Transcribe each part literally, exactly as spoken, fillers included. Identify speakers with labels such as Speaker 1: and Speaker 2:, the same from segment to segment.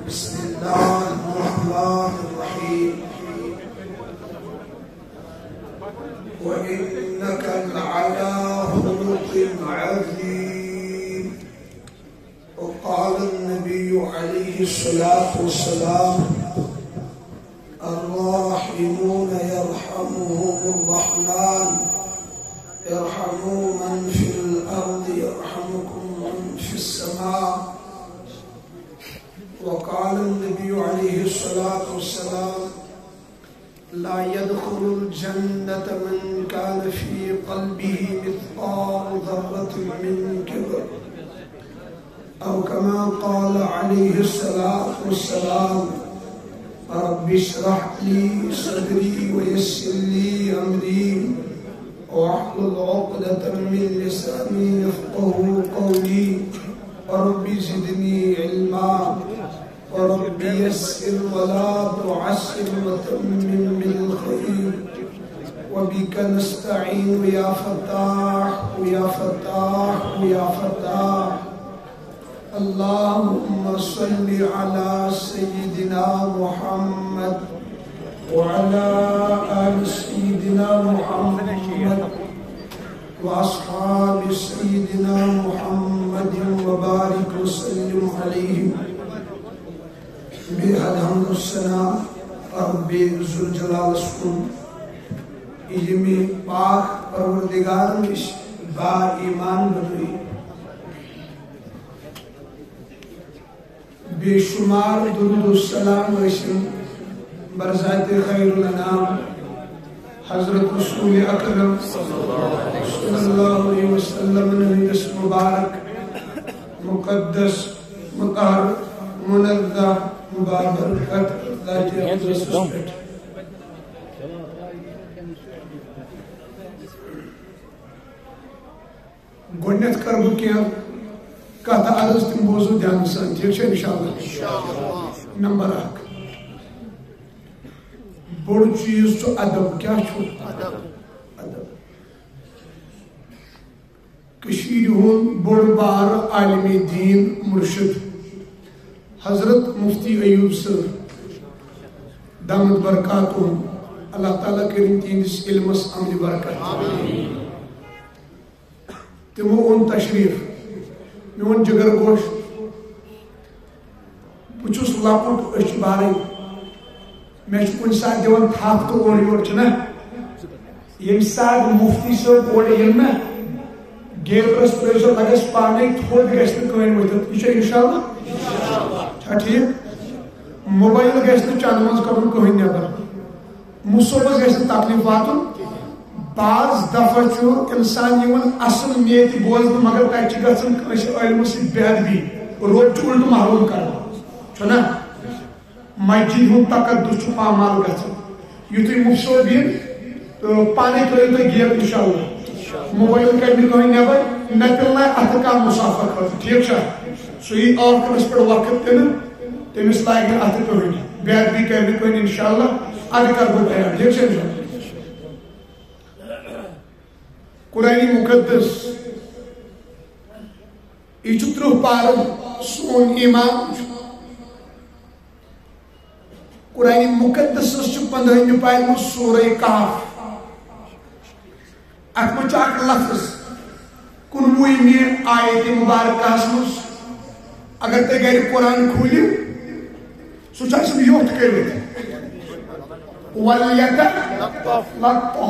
Speaker 1: بسم الله الرحمن الرحيم وإنك لعلى خلق عظيم. وقال النبي عليه الصلاة والسلام الراحمون يرحمهم الرحمن ارحموا من في الأرض يرحمكم من في السماء. وقال النبي عليه الصلاة والسلام لا يدخل الجنة من كان في قلبه مثقال ذرة من كبر، أو كما قال عليه الصلاة والسلام رب اشرح لي صدري ويسر لي أمري واحلل عقدة من لساني يفقهوا قولي رب زدني علما ورب يسر ولا تعسر وتمم بالخير وبك نستعين يا فتاح يا فتاح يا فتاح. اللهم صل على سيدنا محمد وعلى آل سيدنا محمد وأصحاب سيدنا محمد وبارك وسلم عليهم بالحمد والثناء رب ذو الجلال والإكرام. علمی پاک پروردگار نش با ایمان بنوی بے شمار درود و سلام رسم برذات خیر الانام حضرت رسول اکرم صلی اللہ علیہ وسلم نبی مبارک مقدس مطہر منزہ مبارکت گوڑنیت کربو کیا کہتا عرض تم بوزو دھیان سان ٹھیک ہے انشاءاللہ. نمبر ایک بڑ چیز چھو ادب. کیا چھو ادب؟ کشیر ہون بڑ بار عالم دین مرشد حضرت مفتی ایوب صاحب دامت برکاتہم اللہ تعالیٰ کریم تہندس علمس عمل برکت. تمو اون تشریف میون جگر گوش بچوس لپٹ اچھ بارے میں کن ساتھ دیوان تھاپ تو اوڑی اوڑ چھنا یم ساتھ مفتی صاحب اوڑی یم نا گیلرس پریشر لگس پانے تھوڑ گیسن کوئی ویتت یہ انشاءاللہ چھا ٹھیک. موبائل گیسن چاند منز کرن کوئی نیبر مصوبہ گیسن تکلیف واتن. بعض دفعہ چھو انسان یون اصل نیتی بوزن مگر تک گھن علم سی بے ادبی روٹ الٹ محروم کر چھنا مسجد ہند تقدس پامال گھن یتھے مفصوب ین تو پانے ترو تھی گیپ انشاءاللہ. موبائل کر کوئی نیبر نہ پلنا اتھ کا مسافر خاطر ٹھیک چھ سی آخرس پہ وقت تین تمس لائق اتھ کہین بے ادبی کر کوئی انشاءاللہ ادھ کر بہ تیار ٹھیک چھ. قرآن مقدس یہ ترہ پارم سون ایمان. قرآن مقدس پندہمہ پارہ من سورہ کہف ات من اخ لفظ کنوہمہ آیت مبارکہ مز اگر تھی گھر قرآن کھولو سہ یوت کرت ولیتلطف.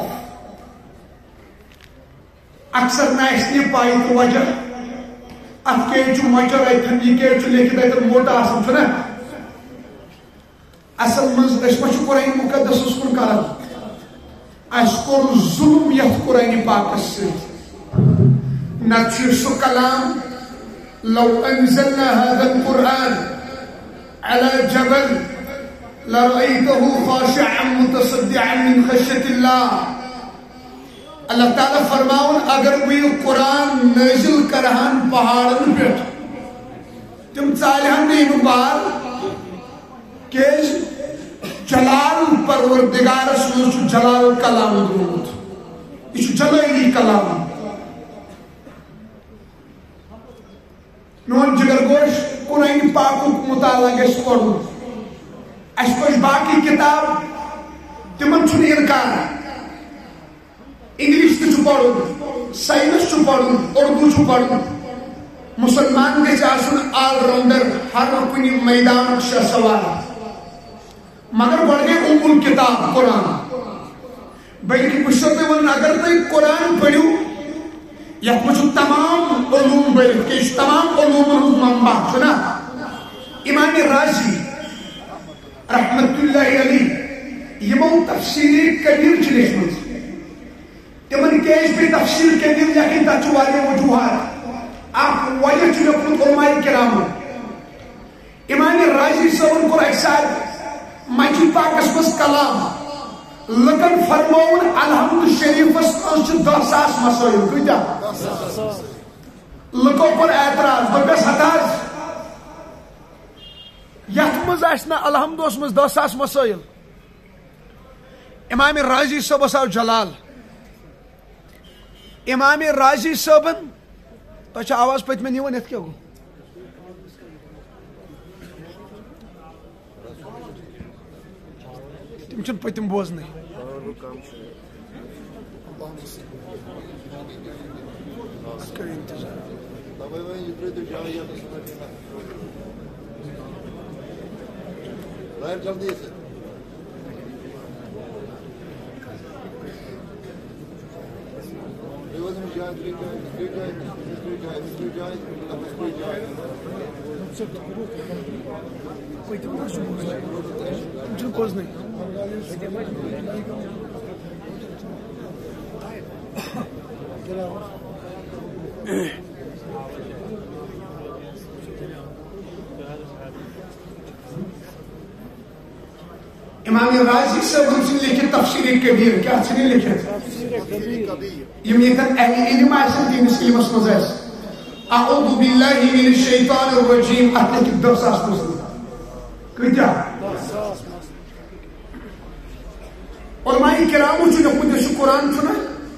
Speaker 1: اکثر نہ یہ پائی تو وجہ ات کچھ مچر اتن یہ کچھ لیکھت اتن موٹا آسان چھنا اصل مز ما قرآن مقدس کن کران اس کور ظلم یت قرآن پاکس ست نت سہ کلام لو انزلنا هذا القرآن على جبل لرأيته خاشعا متصدعا من خشية الله. اللہ تعالیٰ فرماؤن اگر وہ قرآن نازل کرہان پہاڑن پہ تم ژالہن نیم بار کیز جلال پروردگارس مز جلال کلام درود یہ جلالی کلام. میون جگر گوش کن قرآن پاک مطالعہ گژھِ پڑھُن اَسہِ پَزِ باقٕے کِتاب تِمن چھُنہٕ اِنکار انگلش تہِ چھُ پَرُن ساینس چھُ پَرُن اردو چھُ پَرُن مسلمان گژھِ آسُن آل راؤنڈر ہر کُنہِ میدانُک شاہ سوار مگر گۄڈٕ گٔے ام الکتاب قرآن بلکہ بہٕ چھُسو تۄہہِ وَنان اگر تُہۍ قرآن پٔرِو یتھ منٛز چھُ تمام علوم بٔرِتھ کہِ یہِ چھُ تمام علومن ہُنٛد منبع چھُنا امام رازی رحمت اللہ علیہ یمو تفسیر کبیر چھِ لیکھمٕژ تمن کیٛازِ پیٚیہِ تفسیر کبیر لیکھٕنۍ تتھ چھُ واریاہ وجوہات اکھ وجہ چھُ لیوٚکھمُت علماء کرامو امام رازی صٲبن کوٚر اکہِ ساتہٕ مسجد پاکس منٛز کلام لکن فرمون الحمد شریفس منٛز چھِ دہ ساس مسائل کۭتیاہ لُکو کوٚر اعتراض دوٚپُس ہتا حظ یتھ منٛز آسہِ نہٕ الحمدس منٛز دہ ساس مسائل امام رازی صٲبس آو جلال امام رازی صٲبن تۄہہِ چھا آواز پٔتمٮ۪ن یِوان یتھ کیٛاہ گوٚو تِم چھِنہٕ پٔتِم بوزنٕے
Speaker 2: جلدی سے
Speaker 1: بوزنٕے امام رازی صاحب چھِ لیکھِتھ تفسیر کبیر کیٛاہ چھِ لیکھِتھ یِم ییٚتٮ۪ن اہل علم آسن تِہنٛدِس علمس منٛز آسہِ اعوذ باللہ من الشیطان الرجیم اتھ لیکھِتھ دہ ساس مسلم کۭتیاہ علماء کرامو چھُ لیوٚکھمُت یُس یہِ قرآن چھُنہ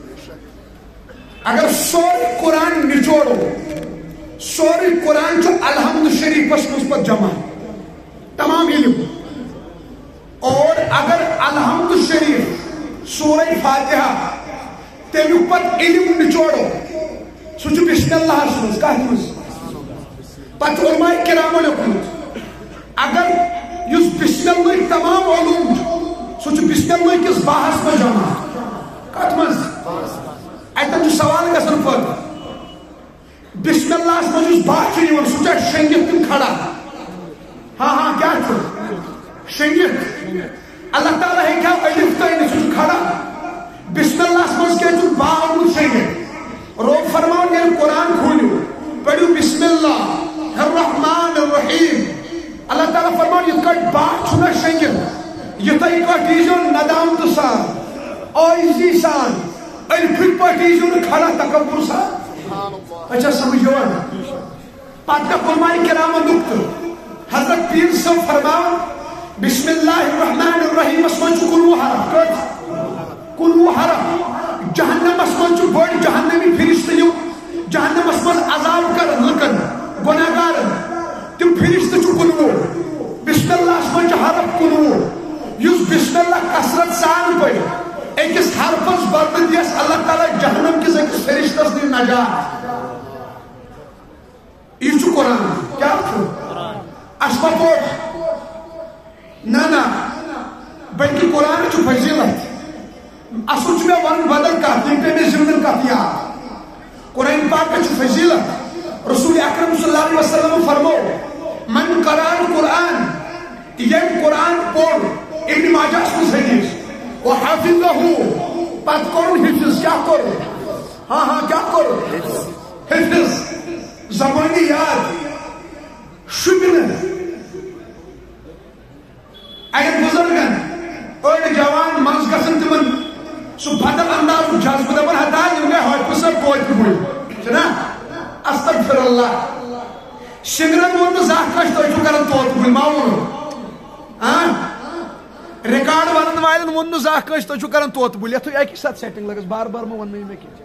Speaker 1: اگر سورُے قرآن نچوڑو سورُے قرآن چھُ الحمد شریفس منٛز پتہٕ جمع تمام علم اور اگر الحمد شریف سورہ فاتحہ تمیُک پتہٕ علم نچوڑو سُہ چھُ بسم اللہ منٛز کتھ منٛز پتہٕ علماء کرامو لیوٚکھمُت اگر یُس بسم اللہ تمام علوم چھُ سُہ چھُ بسم اللہ کِس باہس منٛز جمع کتھ منٛز اتٮ۪ن چھُ سوال گژھان پتہٕ بسم اللہ منٛز یُس باہ چھُ یِوان سُہ چھا شٔنگِتھ کِنہٕ کھڑا ہاں ہاں کیٛاہ چھُ شٔنگِتھ اللہ تعالیٰ ہیٚکہِ ہا ألِف تہٕ أنِتھ سُہ چھُ کھڑا بسم اللہ منٛز کیٛازِ چھُ باہ آمُت شٔنگِتھ رۄب فرماوان ییٚلہِ قرآن کھوٗلِو پٔرِو بسم اللہ الرحمن الرحیم اللہ تعالیٰ فرماوان یِتھ کٲٹھۍ باہ چھُنہ شٔنگِتھ یِتھَے کٲٹھۍ ییٖزیو ندامتہٕ سان عٲجزی سان ألفٕکۍ پٲٹھۍ ییٖزیو نہٕ کھڑا تکبُر سان تۄہہِ چھا سمجھ یِوان پتہٕ گٔے علماء کرامو نُقطہٕ حضرت پیر صٲب فرماوان بسم اللہ الرحمن الرحیم اس منٛز چھُ کُنوُہ حرف کٔژ کُنوُہ حرف جہنمس منٛز چھُ بٔڑۍ جہنمی فرشتہٕ یِم جہنمس منٛز عذاب کرن لُکن گۄناہ گارن تِم فرشتہٕ چھُ کُنوُہ بسم اللہ منٛز چھُ حرف کُنوُہ یُس بسم اللہ کثرت سان پٔرِ أکِس حرفس بدلہٕ دِیس اللہ تعالیٰ جہنم کِس أکِس فرشتس دِی نجات یہِ چھُ قرآن کیٛاہ چھُ اَسہِ ما پوٚر نہ نہ بلکہ قرآن چھُ فضیلت اصل چھُ مےٚ وَنُن بدل کتھ یِم پیٚیہِ مےٚ ضِمنن کتھ یاد قرآن پاکس چھُ فضیلت رسول اکرم صلی اللہ علیہ وسلم فرمو من قرأ القرآن ییٚمۍ قرآن پوٚر ابن ماجہس منٛز حدیث وحفظه پتہٕ کوٚرُن حفظ کیٛاہ کوٚر ہاں ہاں کیٛاہ کوٚر حفظ زبٲنی یاد شُبہِ نہٕ اَڑٮ۪ن بُزرگن أڑۍ جوان منٛز گژھان تِمن سُہ بدل اندازُک جذبہٕ دپان ہتا یِم گٔے حٲفظ صٲب توتہِ بٔڑۍ چھُنا استغفر اللہ شِنگرن ووٚن نہٕ زانٛہہ کٲنٛسہِ تُہۍ چھِو کران طوطہٕ کُلۍ ما ووٚنُن رِکاڈ ونن والٮ۪ن ووٚن نہٕ زانٛہہ کٲنٛسہِ تُہۍ چھِو کران طوطہٕ کُلۍ یتھ اکی ساتہٕ سیٹنگ لگس بار بار ما ونہٕ مےٚ کینٛہہ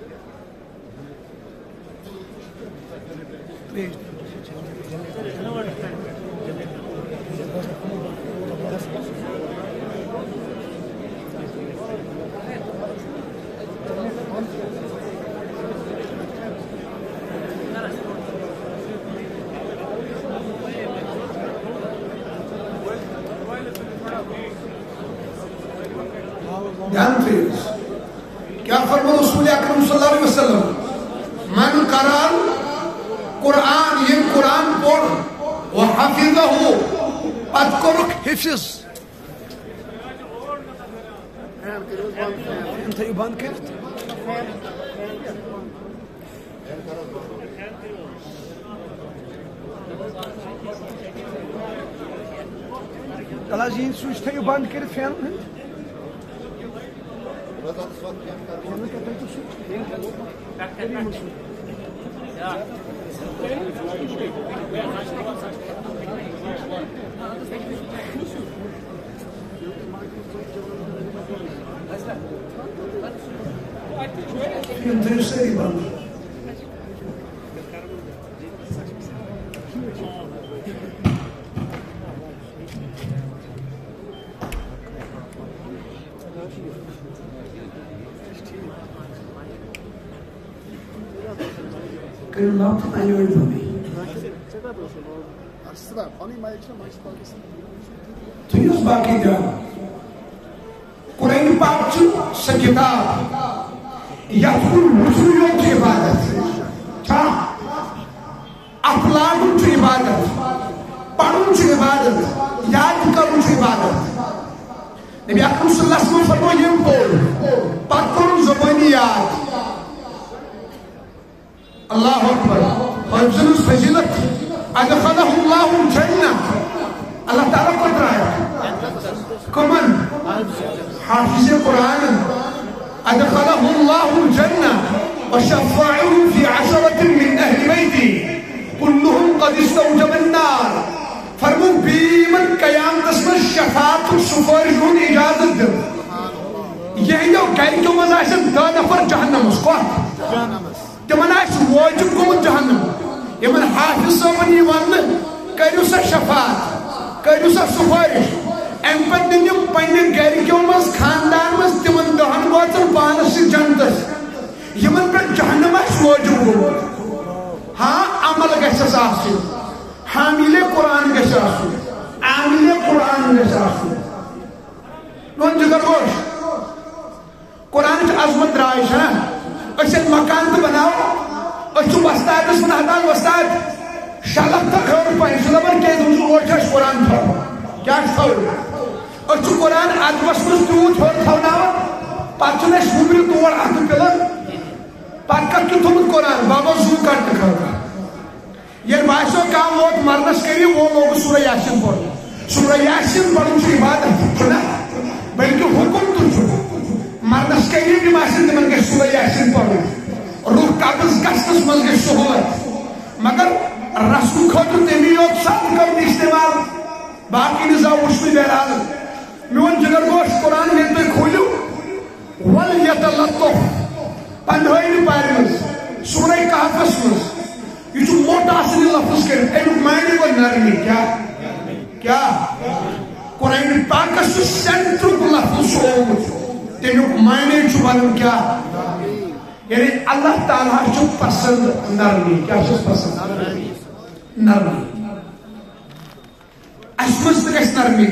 Speaker 1: دھیان تھیس کیا فرمو رسول اکرم صلی اللہ علیہ وسلم من قرآن قرآن یہ قرآن پڑھ وحفظہ پت کرک حفظ انت بند کرت تلازین سوچ تھیو بند کرت fan Entonces se iban. Kırı ne yaptın aynı öyle tabii. Tuyuz bakıydı. Kur'an-ı Pak'çı sekitab. Yatkul vüzü yok ki ibadet. Çağ. Aklâdun ki ibadet. Padun ki ibadet. Yad karun ki ibadet. Nebi Akram sallallahu aleyhi ve sellem farmo yem bol. Patkurun zubani yad. Allahu Akbar. Hafzınız fezilet. Adkhalahullahu cennah. Allah Teala kodraya. Kuman. Hafiz-i Kur'an'ın. أدخله الله الجنة وشفعه في عشرة من أهل بيتي كلهم قد استوجب النار فرمون بيمن قيام تسمى الشفاعة السفارجون إجازة الدم يهيو كايكو مزاشن دا نفر جهنم اسقاط تمناش واجب كومن جهنم يمن حافظ صوبن يوان كايو سا شفاعة كايو سا سفارج ام پت دنیم پنہ گرکیوں مز خاندان مز تمن دہن واتن پانس سے جنتس یمن پہ جہنم آس واجب گومت ہاں عمل گژھس آسن حامل قرآن گژھِ آسن عامل قرآن گژھِ آسن نون جگر گوش قرآن چھ عظمت درائے چھنا اس مکان تو بناو اس چھ وستاد اس منحدان وستاد شلق تک خور پائن سلبر کے دوسر اوچھش قرآن تھا کیا چھوڑ اس قرآن ادبس مز تیوت ہور تھوناوان پتہ چھُ اسہِ وُبرِ تور اتھٕ پِلن پتہٕ کتھ چھُ تھوٚمُت قرآن بابا زوٗ کڑنہٕ خٲطرٕ ییٚلہِ باسیو کانٛہہ ووت مرنس کٔرِو وہ لوگ سورہ یاسین پرُن سورہ یاسین پرُن چھُ عبادت چھُنہ بلکہ حکم تہِ چھُ مرنس کٔرِو یِم آسن تِمن گژھِ سورہ یاسین پرُن روح قبض گژھنس منٛز گژھِ سہوٗلت مگر رسمہٕ خٲطرٕ تٔمی یوت سب کرُن استعمال باقی نظام وچھنہٕ بہرحال میون جگر گوش قرآن ییٚلہِ تُہۍ کھوٗلِو وَلْيَتَلَطَّفْ پنٛدہٲیمہِ پارِ منٛز سورہ کہفس منٛز یہ چھُ موٹ آسان یہِ لفظ کٔرِتھ امیُک معنی گوٚو نرمی کیٛاہ کیٛاہ قرآن پاکس چھُ سینٹرُک لفظ چھُ آمُت تمیُک معنی چھُ وَنُن کیٛاہ یعنی اللہ تعالیٰ چھُ پسنٛد نرمی کیٛاہ چھُس پسنٛد نرمی اَسہِ منٛز تہِ گژھِ نرمی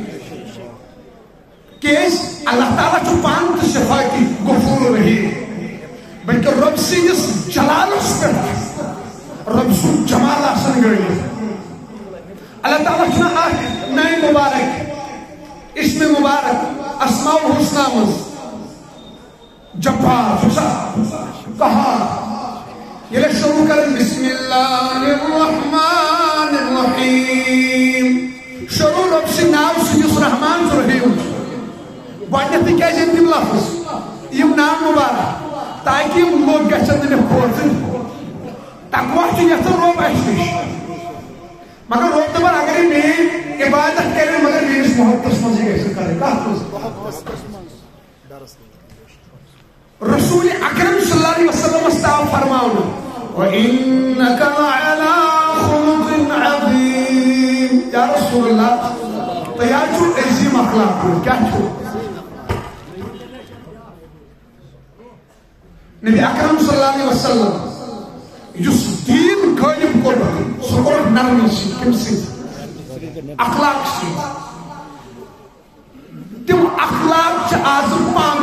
Speaker 1: کیٛازِ اللہ تعالیٰ چھُ پانہٕ تہِ صفاتی غفور رحیٖم بلکہ رب سٕنٛدِس جلالس پٮ۪ٹھ رب سُنٛد جمال آسان گٔڑِتھ اللہ تعالیٰ چھُنہ اکھ ناے مبارک اسم مبارک اسماء الحسنہ منٛز جبار چھُسا قہار ییٚلہِ أسۍ شروع کران بسم اللہ الرحمن الرحیم شروع رب سٕنٛدِ ناو سۭتۍ یُس رحمان چھُ رحیٖم چھُ گۄڈنٮ۪تھٕے کیٛازِ أنۍ تِم لفظ یِم نام مبارک تاکہ یِم لوگ گژھن نہٕ مےٚ کھوژٕنۍ تقوا چھُ یژھان رۄب اَسہِ نِش مگر رۄب دپان اگرے میٲنۍ عبادت کرِ مگر میٲنِس محبتس منٛزٕے گژھِ کرٕنۍ کتھ منٛز رسول اکرم صلی اللہ علیہ وسلم آو فرماونہٕ وَإِنَّكَ لَعَلَىٰ خُلُقٍ عَظِيمٍ یا رسول اللہ تُہۍ حظ چھُو عظیٖم اخلاق وٲلۍ کیٛاہ چھُو نبی اکرم صلی اللہ علیہ وسلم یُس دیٖن غٲلب کوٚر سُہ کوٚر نرمی سۭتۍ کَمہِ سۭتۍ اخلاق سۭتۍ تِم اخلاق چھِ آز پانہٕ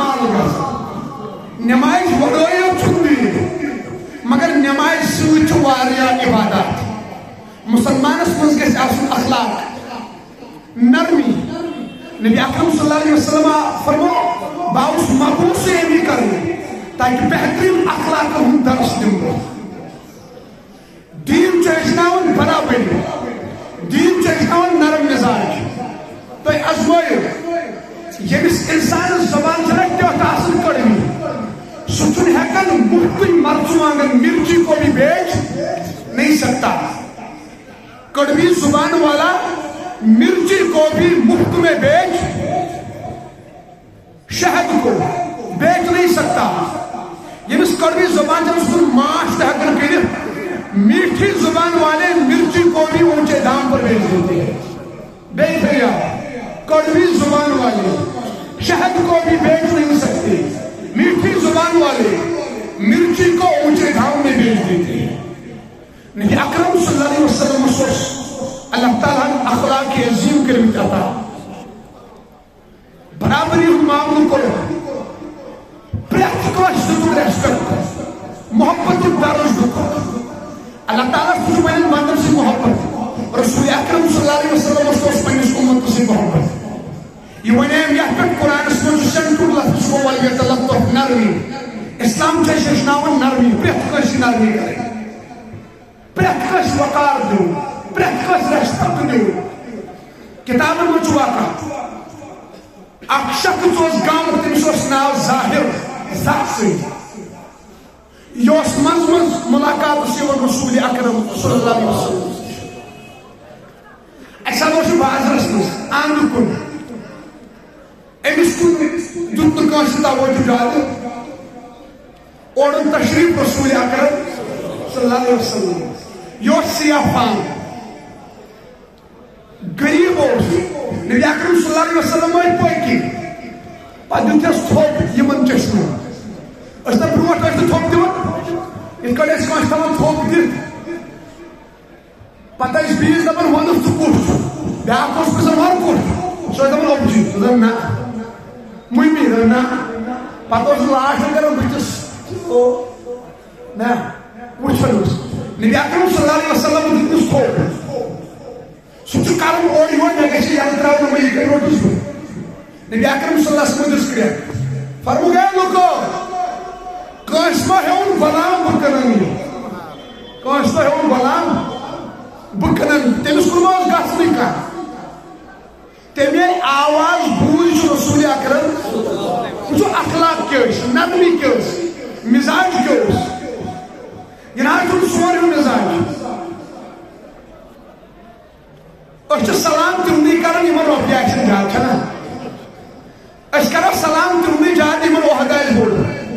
Speaker 1: نماز وڑوئیو چھندی مگر نماز سوچ واریا عبادات مسلمانس منز گژھِ آسُن اخلاق نرمی نبی اکرم صلی اللہ علیہ وسلم فرمو باؤس مقبوس ایمی کرنے تاکہ بہترین اخلاق ہم درس دیں دین چاہشناون برابری دین چاہشناون نرم مزاج تو ازمائیو یمس انسان زبان چھنا کیوت آسن کڑمی سچن ہیکن مختن مرچوانگن مرچی کو بھی بیچ نہیں سکتا کڑوی زبان والا مرچی کو بھی مفت میں بیچ شہد کو بیچ نہیں سکتا یمس کڑوی زبان جب اس کو معاش ہیکن کرے میٹھی زبان والے مرچی کو بھی اونچے دام پر بیچ دیتے ہیں بیچ بھیا کڑوی زبان والے شہد کو بھی بیچ نہیں سکتے میٹھی زبان والے مرچی کو اونچے دام میں بیچ دیتے ہیں نبی اکرم صلی اللہ علیہ وسلم مصوص اللہ تعالیٰ اخلاق عظیم کرمی چاہتا برابری ہم معامل کرو پریت کو اشتو ریسپیکٹ محبت درج دکھو اللہ تعالیٰ کچھ میں مندر سے محبت رسول اکرم صلی اللہ علیہ وسلم مصوص پنیس امت سے محبت یہ ونیم یہ پر قرآن اس میں سنٹور لفظ کو والیت اللہ نرمی اسلام چاہے ششناون نرمی پریت کو اسی نرمی کرے پریت کو اس وقار دو پریت کو اس ریسپیکٹ دو کتاب میں چواکا اک شخص اس گام تمس اس ناو ظاہر ذات سے یوس منز منز ملاقات اسی و رسول اکرم صلی اللہ علیہ وسلم ایسا دوشی بازرس مز آنگو کن امس کن جتن کانسی توجہ جاتے اوڑن تشریف رسول اکرم صلی اللہ علیہ وسلم یوس سیاہ فام غریب اوس نبی اکرم صلی اللہ علیہ وسلم وی پوکی پا دیتیس تھوپ یمن چشنو اس تا بروٹ ویسے تھوپ دیون اس کڑے اس کانش تاون تھوپ دیت پتہ اس بیس دبن ونف تو کورس بیاک اوس پسر ور کورس سو دبن اوپجی تو دبن نا مہمی دبن نا پتہ اس لاش کرن بچس او نا وچھن اس نبی اکرم صلی اللہ علیہ وسلم دیتیس تھوپ سوچ کارم اور یور میں کسی یاد تراؤ نہ مجھے کرو تو سو نبی اکرم صلی اللہ علیہ وسلم دس کریا فرمو گئے لوگو کاشما ہے ان غلام بکننی کاشما ہے ان غلام بکننی تیمیس کرماز گاس نہیں کہا تیمی آواز بوئی جو رسول اکرم جو اخلاق کیوش نرمی کیوش مزاج کیوش یہاں جو سواری مزاج اس سلام تمنی کرن یمن اوبجیکشن جات چھنا اس کرو سلام تمنی جات یمن اوہدائل بول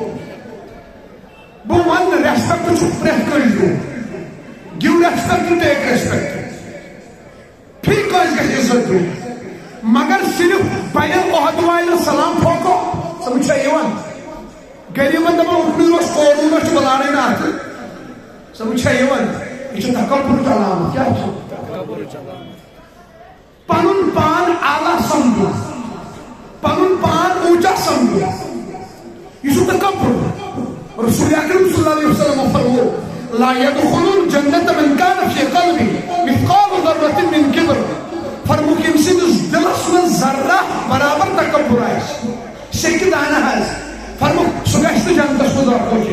Speaker 1: بو ون ریسپیکٹ چھو پریت کر دو گیو ریسپیکٹ ٹیک ریسپیکٹ پھر کوئی گھر عزت دو مگر صرف بین اوہدوائل سلام پھوکو سمجھا یوان گری من دبا اکنی روش کورو روش بلانے نہ آتے سمجھا یوان یہ چھتا کپر چلام کیا چھتا کپر چلام پنن پان آلہ سمجھو پنن پان اونچا سمجھو یہ چھو تکبر رسول اکرم صلی اللہ علیہ وسلم فرمو لا يدخلون جنت من کان فی قلبی مثقال ذرت من کبر فرمو کہ امسی دلس من ذرہ برابر تکبر آئیس شکی دانا ہے فرمو سگشت جنت سوزار ہوچے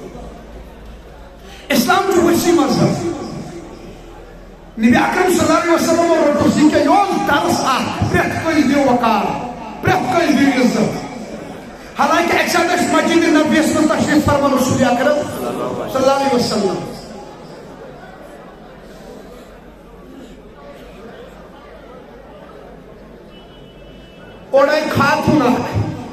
Speaker 1: اسلام جو وسی مذہب نبی اکرم صلی اللہ علیہ وسلم اور رسول کے یوز درس آہ پریت کوئی دیو وقار پریت کوئی دیو عزت حالانکہ ایکسادش مجید نبی اس میں تشریف فرما رسول اکرم صلی اللہ علیہ وسلم اور ایک خاتون آکھ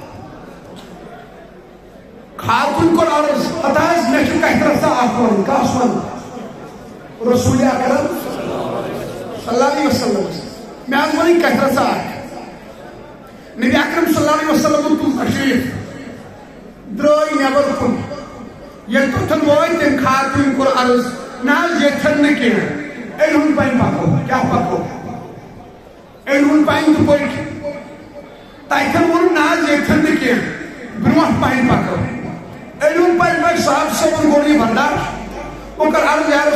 Speaker 1: خاتون کو عرض اتائز نیشن کا احترسا آکھون کاسون رسول اکرم صلی اللہ علیہ وسلم میں آزمانی کہتر سا آئے نبی اکرم صلی اللہ علیہ وسلم تو تشریف درائی نیبر کن یہ تو تنوائی تن خاتون کو عرض ناز یہ تھن نکی ہیں ایلون پائن پاکو کیا پاکو ایلون پائن تو کوئی تائیتن وہ ناز یہ تھن نکی ہیں بروح پائن پاکو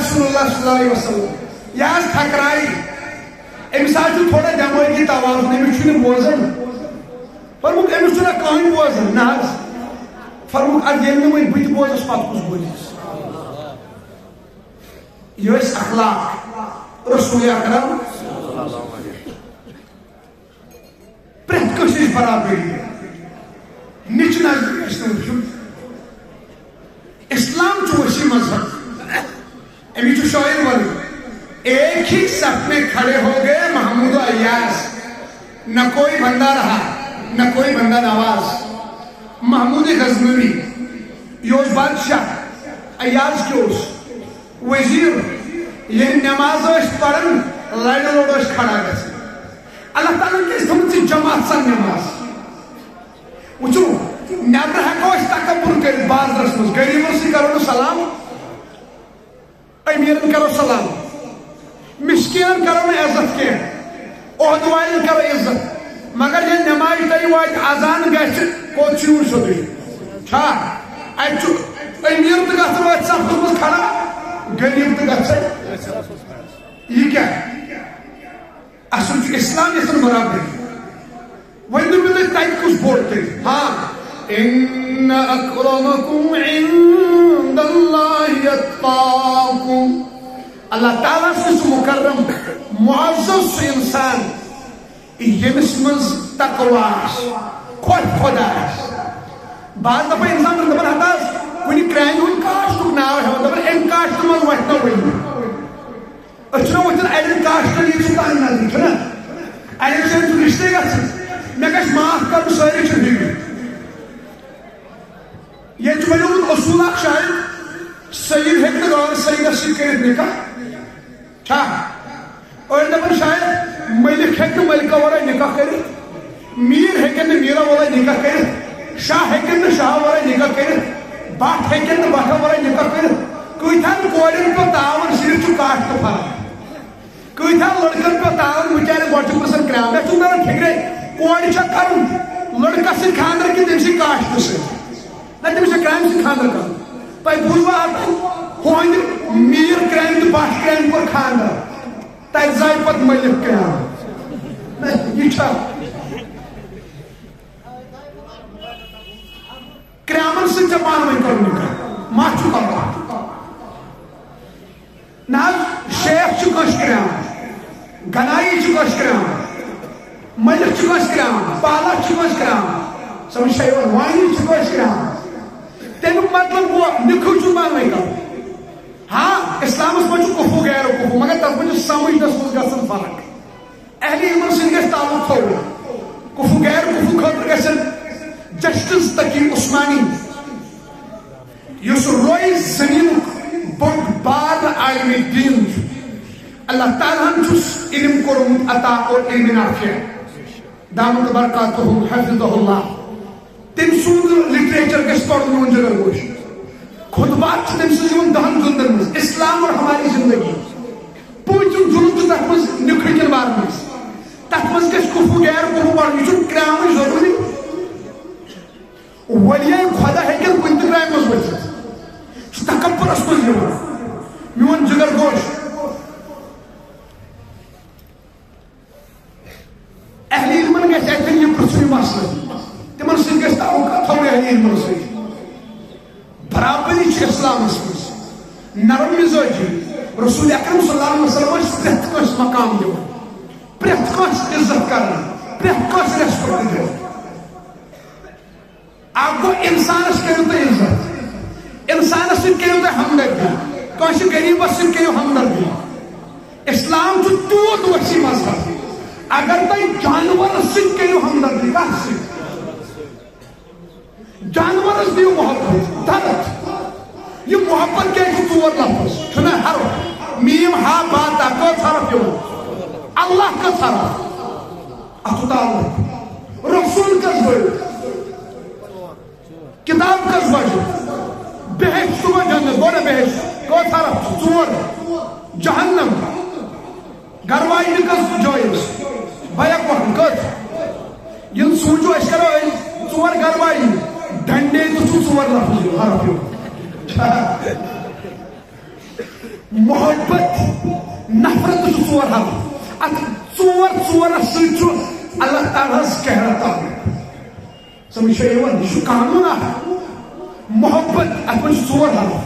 Speaker 1: رسول اللہ صلی اللہ علیہ وسلم یہ آز تھکرائی امس آج تھوڑا دماغی توازن امس چھُنہٕ بوزان فرموک امس چھُنہ کٕہٕنۍ بوزان نہ حظ فرموک ادٕ ییٚلہِ نہٕ وۄنۍ بہٕ تہِ بوزس پتہٕ کُس بوزس یہ ٲسۍ اخلاق رسول اکرم پرٛٮ۪تھ کٲنٛسہِ نِش برابری نِچہِ نظرِ گژھِ نہٕ وٕچھُن اسلام چھُ وسیع مذہب امی چھُ شاعر ونان ایک ہی صف میں کھڑے ہو گئے محمود و ایاز نہ کوئی بندہ رہا نہ کوئی بندہ نواز محمود غزنوی یہ اوس بادشاہ ایاز کیٛاہ اوس وزیر یہ نماز ٲسۍ پران لڑِ لوٚڑ ٲسۍ کھڑا گژھان اللہ تعالیٰ کیٛازِ تھٲومٕژ جماعت سان نماز وٕچھو نیبرٕ ہٮ۪کو أسۍ تکبر کٔرِتھ بازرس منٛز غریٖبن سۭتۍ کرو نہٕ سلام امیٖرن کرو سلام مسکینن کرو نہٕ عزت کینٛہہ عہدٕ والٮ۪ن کرو عزت مگر ییٚلہِ نمازِ ٹایم واتہِ اذان گژھِ کوٚت چھُ یِوان سیوٚدُے چھا اتہِ چھُ امیٖر تہِ گژھان أتھۍ صفس منٛز کھڑا غریب تہِ گژھان یہِ کیٛاہ اصل چھُ اسلام یژھان برابری وۄنۍ دٔپِو تُہۍ تتہِ کُس بوٚڑ تیٚلہِ ہاں ان اکرمکم عند اللہ اتقاکم اللہ تعالیٰ چھُ سُہ مکرم معزز سُہ انسان ییٚمِس منٛز تقوا آسہِ خۄش خۄدا آسہِ بعض دفعہ انسان چھُ دپان ہتا حظ کُنہِ کرٛانہِ ہُنٛد کاشتُک ناو ہٮ۪وان دپان امہِ کاشتہٕ منٛز وۄتھِ نہٕ وٕنہِ أسۍ چھِنہ وٕچھان اڑٮ۪ن کاشتن یہِ چھُ کانٛہہ نظر چھُنہ اڑٮ۪ن سۭتۍ چھُ رشتے گژھان مےٚ گژھِ معاف کرُن سٲری چھِ بِگڑِ ییٚتہِ چھُ بنیومُت اصوٗل اکھ شاید سید ہیٚکہِ نہٕ غٲر سیدس سۭتۍ کٔرِتھ نکاح چھا أڑۍ دپان شاید ملک ہیٚکہِ نہٕ ملکہ ورٲے نکاح کٔرِتھ میٖر ہیٚکن نہٕ میٖرا ورٲے نکاح کٔرِتھ شاہ ہیٚکن نہٕ شاہ ورٲے نکاح کٔرِتھ بٹ ہیٚکن نہٕ بٹھا ورٲے نکاح کٔرِتھ کۭتہن کورٮ۪ن پیٚو تاوان صرف چھُ کاشتہٕ فرق کۭتہن لڑکن پیٚو تاوان بِچارٮ۪ن گۄڈٕ چھُ پرژھان کرٛام مےٚ چھُنہٕ تران فِکرے کورِ چھا کرُن لڑکس سۭتۍ خانٛدر کِنہٕ تٔمۍ سٕنٛدِ کاشتہٕ سۭتۍ نہ تٔمِس چھا کرٛامہِ سۭتۍ خانٛدر کرُن تۄہہِ بوٗزوا اتھ ہُہنٛدِ میٖر کرٛامہِ تہٕ بٹ کرٛامہِ کوٚر خانٛدر تتہِ زاے پتہٕ ملک کرٛام یہِ چھا کرٛامن سۭتۍ ژےٚ پانہٕ ؤنۍ کرُن نکاح ما چھُ کرُن نہ حظ شیخ چھُ کٲنٛسہِ کرٛام گنایی چھُ کٲنٛسہِ کرٛام ملک چھُ کٲنٛسہِ کرٛام پالا چھُ کٲنٛسہِ کرٛام سمجھ چھا یِوان وانی چھُ کٲنٛسہِ کرٛام تمیُک مطلب گوٚو نِکہٕ چھُ پانہٕ ؤنۍ کرُن ہاں اسلامس منٛز چھُ کُفوٗ غیر کُفوٗ مگر تتھ منٛز چھُ سمجھنس منٛز گژھان فرق اہلِ علمن سۭتۍ گژھِ تعلق تھوڑا کُفوٗ غیر کُفوٗ خٲطرٕ گژھن جسٹس تقی عثمانی یُس روے زٔمیٖنُک بوٚڑ بار عالمِ دیٖن چھُ اللہ تعالیٰ ہن چھُس علم کوٚرمُت عطا اور علمِ نافع دامت برکاتہ حفظہ اللہ تٔمۍ سُنٛد لٹریچر گژھِ پرُن میون جگر گوش خطبات چھِ تٔمۍ سٕنٛز یِوان دہن جلدن منٛز اسلام اور ہماری زندگی پوٗنٛژِم جلد چھُ تتھ منٛز نِکھٕ کٮ۪ن بارن منٛز تتھ منٛز گژھِ کُفوٗ غیر کُفوٗ پرُن یہِ چھُ کرٛامٕے ضروٗری ولیے خۄدا ہیٚکن کُنہِ تہِ کرٛامہِ منٛز ؤسِتھ یہِ چھُ تکبرس منٛز یِوان میون جگر گوش اہلِ علمن گژھِ اتٮ۪ن یہِ پرژھُن یہِ مسلہٕ تِمن سۭتۍ گژھِ تعلق تھاوُن اہلِ علمن سۭتۍ برابری چھِ اسلامس منٛز نرم مزاجی رسول اکرم صلی اللہ علیہ وسلم ٲسۍ پرٛٮ۪تھ کٲنٛسہِ مقام دِوان پرٛٮ۪تھ کٲنٛسہِ عزت کران پرٛٮ۪تھ کٲنٛسہِ ریسپیکٹ دِوان اکھ گوٚو انسانس کٔرِو تُہۍ عزت انسانس سۭتۍ کٔرِو تُہۍ ہمدردی کٲنٛسہِ غریٖبس سۭتۍ کٔرِو ہمدردی اسلام چھُ تیوٗت وسیع مذہب اگر تُہۍ جانورس سۭتۍ کٔرِو ہمدردی کتھ سۭتۍ جانورس دِیو محبت درد یہ محبت کیا چھُ ژور لفظ چھُنہ حرف میم ہا با تا کٔژ حرف یِوان اللہ کٔژ حرف اتھ تعلق رسول کٔژ بٔڑۍ کتاب کٔژ بجہِ بہشت گوٚو جنت گوٚو نہ بہشت کٔژ حرف چھِ ژور جہنم گرواجنہِ کٔژ جایہِ ٲس بیک وقت کٔژ ییٚلہِ سوٗنٛچو أسۍ کرو أسۍ ژور گرواجنہِ ڈنڈے تہِ چھُ ژور لفظ حرف یِوان محبت نفرت ژور حالت ات ژور ژورس سۭتۍ چھُ اللہ تعالیٰ ہس کہرا تعلق سمجھ چھا یِوان یہِ چھُ قانوٗن اکھ محبت ات منٛز چھُ ژور حالت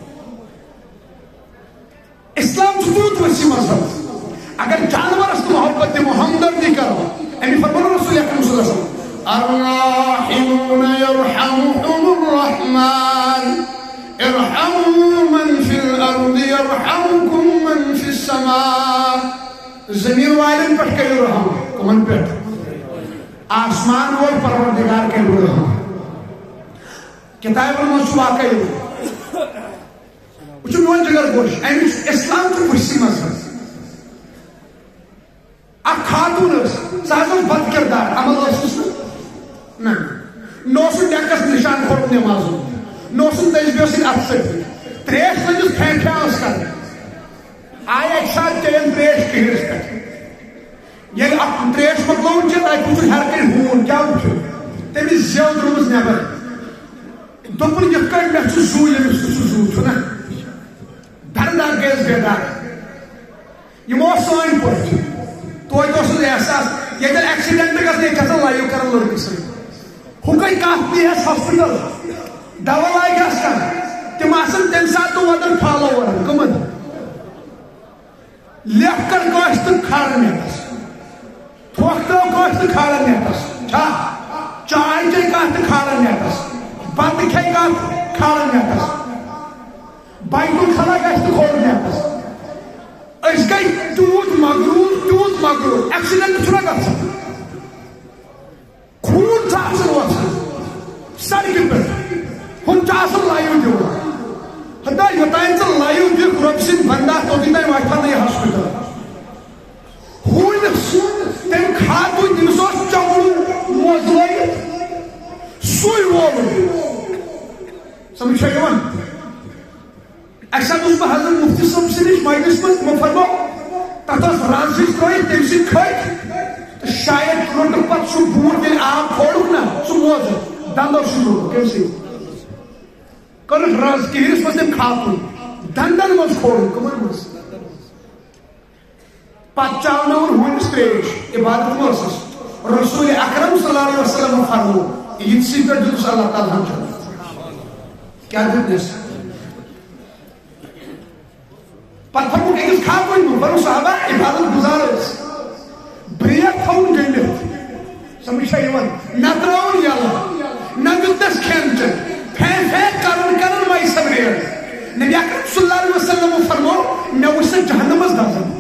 Speaker 1: اسلام چھُ تیوٗت ؤسیع مذہب اگر جانورس تہِ محبت دِمو ہمدردی کرو امی فرموو رسول اکرم صلی اللہ علیہ وسلم الراحمون يرحمهم الرحمن ارحموا من في الارض يرحمكم من في السماء زمین والن پہ کرو رحم کمن پہ آسمان وول پروردگار کرو رحم کتاب میں واقعی وہ میون جگر گوش امی اسلام تو وسیع مذہب اکھ خاتون سہ بد کردار عمل ٲسٕس نہ نہ ڈیکس نشان کھوٚت نماز نہ تجبیو سۭتۍ اتھ سۭتۍ تریش لٔجِس پھین پھین ٲس کران آیہِ اکہِ ساتہٕ چیٚیَن تریش کِہرِس پٮ۪ٹھ ییٚلہِ اکھ تریش مۄکلووُن چیٚتھ تتہِ وٕچھُن ہر کٔنۍ ہوٗن کیٛاہ وٕچھُن تٔمِس زیو درٛامٕژ نٮ۪بر دوٚپُن یِتھ کٔنۍ مےٚ چھُ زُو ییٚمِس سُہ زُو چھُنہ دردار گٔیَس بیدار یِم اوس سٲنۍ پٲٹھۍ توتہِ اوسُس احساس ییٚتٮ۪ن ایکسیڈنٹ گژھِ ییٚتہِ کھسان لایِو کران لڑکہٕ سۭتۍ ہُہ گٔے کانٛہہ پیٚیَس ہاسپِٹل دوا لاگہس کران تِم آسان تمہِ ساتہٕ تہِ واتان فالوورن کٕمن لیٚکھ کر کٲنٛسہِ تہٕ کھالان نیٚتس پھۄکھ ترٛٲو کٲنٛسہِ تہٕ کھالان نیٚتس چھا چاے چیٚیہِ کانٛہہ تہٕ کھالان نیٚتس بتہٕ کھیٚیہِ کانٛہہ کھالان نیٚتس بایکُن کھلا گژھِ تہٕ کھولُن نیٚتس أسۍ گٔے تیوٗت مغروٗر تیوٗت مغروٗر ایکسیڈنٹ چھُنہ گژھان خوٗن چھُ آسان وسان سڑکہِ پٮ۪ٹھ ہُم چھُ آسان لایِو دِوان خدا یوٚتانۍ ژٕ لایِو دِکھ رۄبہٕ سٕنٛدۍ بندا توٚتام تانۍ واتہِ نہٕ یہِ ہاسپِٹل ہوٗنِس تٔمۍ خاتوٗن تٔمِس اوس چمڑٕ موزٕ لٲگِتھ سُے وولُن سمجھ چھا یِوان اکہِ ساتہٕ اوسُس بہٕ حضرت مفتی صٲب سٕنٛدِس مجلِس منٛز تِمو فرموو تتھ ٲس رز ہِش ترٲیِتھ تٔمۍ سٕنٛدۍ کھٔتۍ تہٕ شاید روٚٹُکھ پتہٕ سُہ بوٗٹ ییٚلہِ آب کھولُکھ نا سُہ موزٕ دندو سۭتۍ روٚٹُکھ کمہِ سۭتۍ کٔرٕکھ رز کِہرِس منٛز تٔمۍ خاتوٗن دندن منٛز کھولُکھ کٕمن منٛز پتہٕ چاونٲوُن ہوٗنِس تریش عبادت مہ ٲسٕس رسول اکرم صلی اللہ علیہ وسلم فرموو یِتسٕے پٮ۪ٹھ دیُتُس اللہ تعالیٰ ہن جنت کیٛاہ دیُتنس پتہٕ فرمووُکھ أکِس خاتوٗنۍ فرموو صحابہ عبادت گُزار ٲس بریک تھاوُن گٔنڈِتھ سمجھ چھا یِوان نہ ترٛاوُن یلہٕ نہ دیُتنس کھٮ۪ن چٮ۪ن پھین پھین کرُن کرُن وۄنۍ سبریٹ نبی اکرم صلی اللہ علیہ وسلم فرموو مےٚ وٕچھ سۄ جہنمس دزان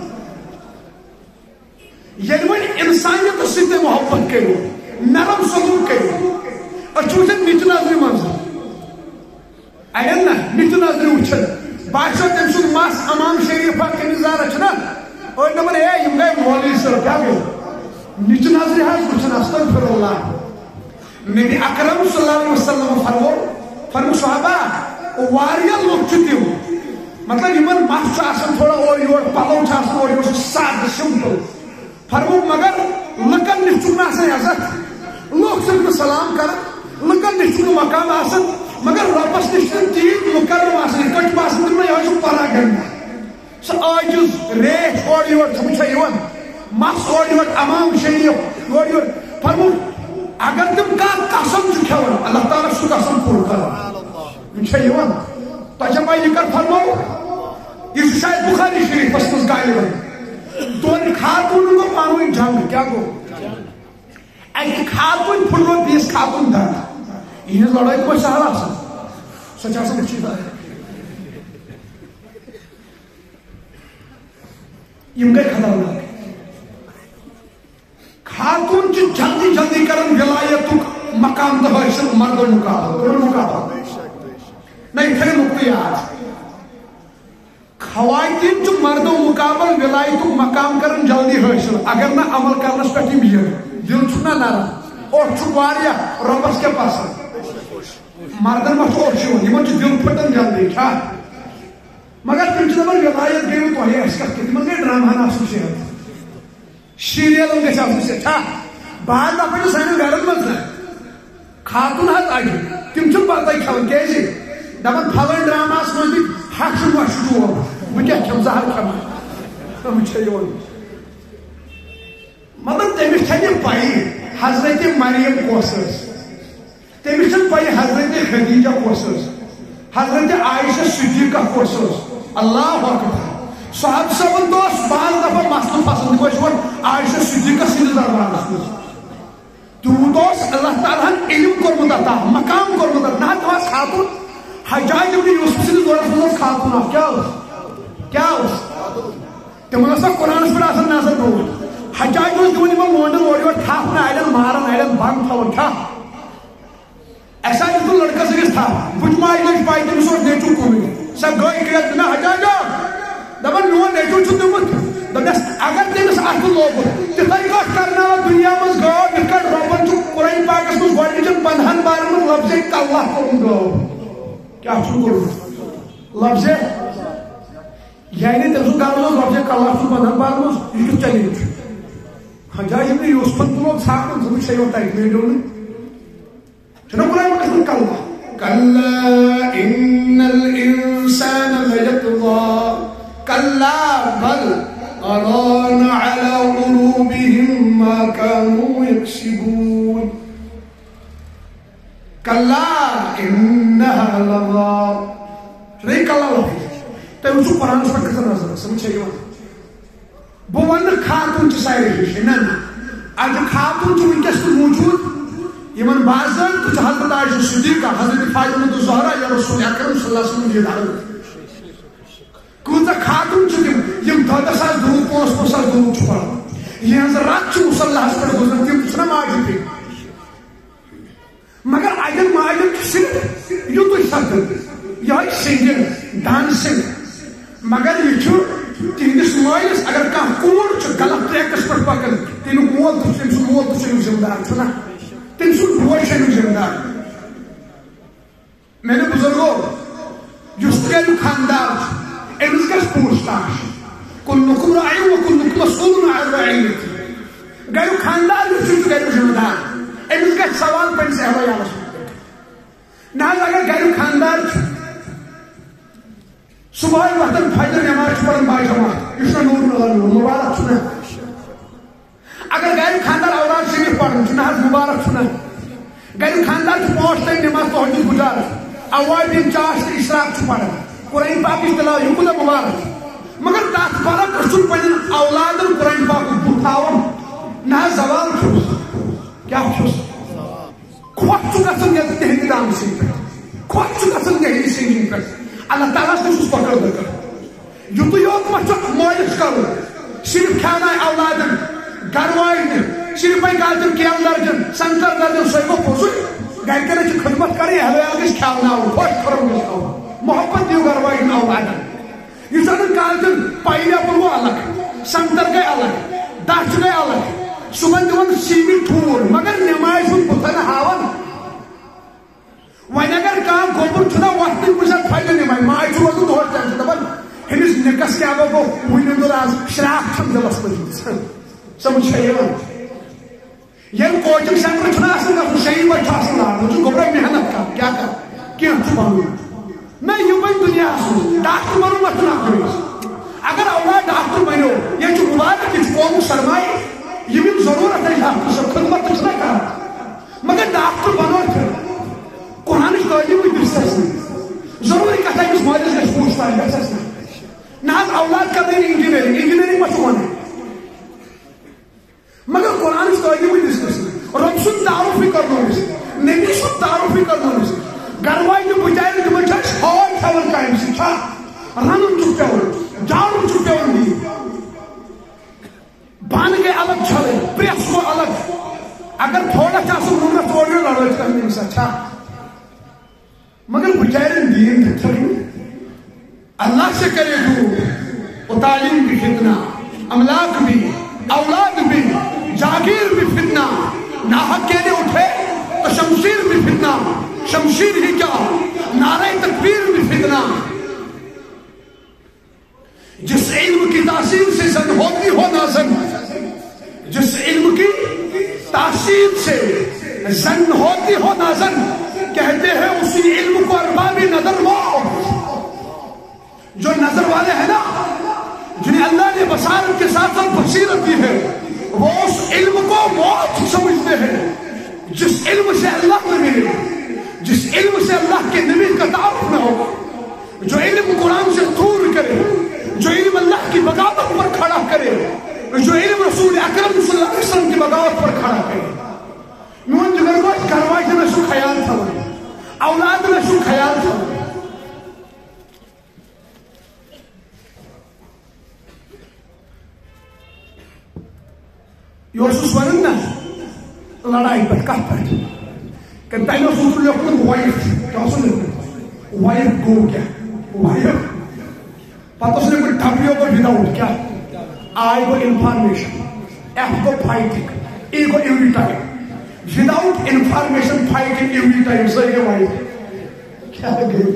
Speaker 1: ییٚلہِ وۄنۍ انسانیتس سۭتۍ تُہۍ محبت کٔرِو نرم سلوٗک کٔرِو أسۍ چھِ وٕچھان نِچہِ نظرِ منٛز اڑٮ۪ن نہ نِچہِ نظرِ وٕچھان باسیو تٔمۍ سُنٛد مس امام شریفا کٔمِزارا چھُنہ أڑۍ دپان ہے یِم گٔے مولوی صٲب کیٛاہ گوٚو نِچہِ نظرِ حظ وٕچھان استغفر اللہ نبی اکرم صلی اللہ علیہ وسلم فرموو فرموو صحابہ واریاہ لُکھ چھِ تِم مطلب یِمن مس چھُ آسان تھوڑا اورٕ یورٕ پلو چھِ آسان اورٕ یورٕ چھُ سادٕ سمپل فرموو مگر لُکن نِش چھُکھ نہٕ آسان عزت لُکھ چھِکھ نہٕ سلام کران لُکن نِش چھُکھ نہٕ مقام آسان مگر رۄبس نِش چھُنہٕ تیٖتۍ مُکرم آسان یِتھ کٔنۍ چھُ باسان تِمن یِہوے چھُ پرا گنڈا سُہ عاجز ریش اورٕ یورٕ سمجھ چھا یِوان مس اورٕ یورٕ امام شریف اورٕ یورٕ فرموو اگر تِم کانٛہہ قسم چھِ کھٮ۪وان اللہ تعالیٰ چھُ قسم پوٗرٕ کران یہِ چھا یِوان تۄہہِ چھا پاے یہِ کر فرموو یہِ چھُ شاید بُخاری شریفس منٛز غالبن دۄن خاتوٗنن گوٚو پانہٕ ؤنۍ جنگ کیٛاہ گوٚو اکہِ خاتوٗنۍ پھٕٹرو بیٚیِس خاتوٗن دنٛد یِہنٛز لڑٲے کۄس سہل آسان سۄ چھِ آسان وٕچھِتھ یِم گٔے خطرناک خاتوٗن چھِ جلدی جلدی کران ولایتُک مقام تہٕ حٲصِل مردو مقابل مقابل نہ یہِ تھٲیِو نقطہٕ یاد خواتین چھِ مردو مقابل ولایتُک مقام کران جلدی حٲصِل اگر نہ عمل کرنس پٮ۪ٹھ یِم یِن دل چھُ نہ نرم اوٚٹ چھُ واریاہ رۄبس کیٛاہ پسنٛد مردن ما چھُ اوٚٹ یِوان یِمن چھُ دل پھٹان جلدی چھا مگر تِم چھِ دپان ولایت گٔیوٕ تۄہہِ اَسہِ کتھ کٔرِتھ تِمن گٔے ڈراماہن آسُن صحت سیٖریلن گژھِ آسُن صحت چھا بعض نفر چھِ سانٮ۪ن گرن منٛز نہ خاتوٗن حظ اڑِ تِم چھِنہٕ پتہٕ کھٮ۪وان کیٛازِ دپان پھلٲنۍ ڈراماہس منٛز دِتۍ ہشہٕ وشہٕ ٹوپ وہ کیا کھم زہر کھم ہم چھیون مطلب تمس چھے پائی حضرت مریم کس تمس چھے پائی حضرت خدیجہ کس حضرت عائشہ صدیقہ کس اللہ اکبر صاحب صاحب دوست بعض دفعہ مسئلہ پسند کو عائشہ صدیقہ سندس دربارس مز تیوت اللہ تعالیٰ علم کورمت عطا مقام کورمت عطا نہ تھا خاتون حجاج ابن یوسف سندس دورس مز خاتون کیا کیا تمن قرآن پہ آسان نظر دور حجاج دون لونڈن اور یور تھپ نا اڑین مارن اڑین بند تھوان کھا ایسا تو لڑکا سکس تھا بچ ماج لگ پائی تمس اور نیچو کن سا گئی کریت نا حجاج دپان میون نیچو چھ دمت دپس اگر تمس اتھ لوگ تتھے کتھ کرنا دنیا مز گو یتھ کن ربن چھ قرآن پاکس مز گۄڈنِچن پندہن بارن مز لفظ کلہ کوٚرمُت گو کیا چھُ کوٚرمُت لفظ یعنی تم سن گھر مز لفظ کلہ چھ پندہن بارن مز یہ کیُتھ چیلینج حجاج ابن یوسفن تلوگ ژھاپن ژٕ وٕچھ یوت تتہِ میلیو نہٕ چھُنا قرآن پاکس مز کلہ كلا إن الإنسان ليطغى كلا بل ران على قلوبهم ما كانوا يكسبون كلا إنها لظى شنو كلا لفظ تم شو قرآن پہ کتر نظر سمجھ بہ ون خاتون سارے نا اگر خاتون ونکس موجود یمن بازن تو حضرت عائشہ صدیقہ حضرت فاطمہ الزہرا یا رسول اکرم صلی اللہ علیہ وسلم یہ دعوت کوتا خاتون تم یم دہ ساس دور پانچ پانچ ساس دور چھ پڑھان یہ رات مصالحس پہ گزران تم چھنا ماجد پہ مگر اجن ماجد صرف یوت سپدن یہ سنگنگ ڈانسنگ مگر یہ تہندس مالس اگر کھانا کور غلط ٹریکس پہ پکان تمیک مول تو تم سن مول تو چھ ذمہ دار چھنا تم سن بوے چھ ذمہ دار میرے بزرگوں اس گھر خاندار امس گھس پوچھ تاش کلکم راعی و کلکم مسئول عن رعیتی گھر خاندار اس گھر ذمہ دار امس گھس سوال پنس اہل نہ اگر گھر خاندار صبح وقتاً فجر نماز پڑھن با جماعت اس نور نور مبارک چھنا اگر گھر خاندار اولاد شریف پڑھن چھنا مبارک چھنا گھر خاندار پانچ تین نماز تہجد گزار اوائدین چاش تو اشراق چھ پڑھن قرآن پاک تلاوت یہ کوتاہ مبارک مگر تات فرق چھن پنن اولادن قرآن پاک بٹھاون نہ زوال چھس کیا چھس خوش چھ گژھن یہ تہندِ ڈانسنگ پہ خوش چھ گژھن تہندِ سنگنگ پہ اللہ تعالیٰ سے اس پکڑ دکر یوتو یوت مچھک مولش کرو صرف کھانا اولادن گھروائن صرف پہ گالتن کیل درجن سنتر درجن سوئے پوزوئی گھر کے لئے خدمت کری حلوے آگش کھانا ہو خوش کرو گئے محبت دیو گھروائن اولادن یہ سنن گالتن پائلیا پلو الگ سنتر گئے الگ داچ گئے الگ صبح دیون سیمی ٹھور مگر نماز ہن بتن ہاون وین اگر کام گوبر چھنا وقت پوچھا فائدہ نہیں بھائی ماں چھو وقت دور چاہتے دبن ہمس نکس کیا گو وین دور آز شراک چھم دلس مجھے سمجھ شیئر یہ کوچنگ سینٹر چھنا آسن گا شیئر وقت آسن لار مجھے گوبرہ محنت کا کیا کر کیا چھو بانو میں یہ بھائی دنیا آسن ڈاکٹر بنو مت نہ کریں اگر اولاد ڈاکٹر بنو یہ چھو مبارک یہ چھو قوم سرمائی یہ بھی ضرورت ہے ڈاکٹر سب خدمت چھنا کر مگر ڈاکٹر بنو پھر قرآن کی تعلیم بھی درست نہیں ضروری کہتا ہے کہ اس مالس کا پوچھتا ہے درست نہیں نہ اولاد کر دیں انجینئرنگ انجینئرنگ مچھوانا ہے مگر قرآن کی تعلیم بھی درست نہیں رب سن تعارف بھی کرنا ہے نبی سن تعارف بھی کرنا ہے گروائی جو بجائے جو بچہ چھوڑ چھوڑ قائم سے چھا رنم چکے ہوئے جاڑم چکے ہوئے بان کے الگ چھلے پریس کو الگ اگر تھوڑا چاہتا ہوں نہ توڑنے لڑوچ کرنے سے چھا مگر بچائرن دین بہتر اللہ سے کرے تو وہ تعلیم بھی فتنہ املاک بھی اولاد بھی جاگیر بھی فتنہ ناحق کے لئے اٹھے تو شمشیر بھی فتنہ شمشیر ہی کیا نعرہ تکبیر بھی فتنہ جس علم کی تاثیر سے زن ہوتی ہو نازن جس علم کی تاثیر سے زن ہوتی ہو نازن کہتے ہیں اسی علم کو اربابی نظر وہ جو نظر والے ہیں نا جنہیں اللہ نے بصارت کے ساتھ ساتھ بصیرت دی ہے، وہ اس علم کو موت سمجھتے ہیں جس علم سے اللہ کو ملے، جس علم سے اللہ کے نبی کا تعارف نہ ہو، جو علم قرآن سے دور کرے، جو علم اللہ کی بغاوت پر کھڑا کرے، جو علم رسول اکرم صلی اللہ علیہ وسلم کی بغاوت پر کھڑا کرے. میون جگر گوش گھرواج میں سو خیال تھا، اولاد میں سو خیال تھا. یہ اس ون نا لڑائی پہ کت پہ کہ تین اس لیکن وائف کیا اس لیکن وائف گو کیا وائف پتہ اس لیکن ڈبلیو کو ود آؤٹ کیا I go information, if go fighting, a go every time. Without information fighting every time صحیح ہے وائف کیا گئی.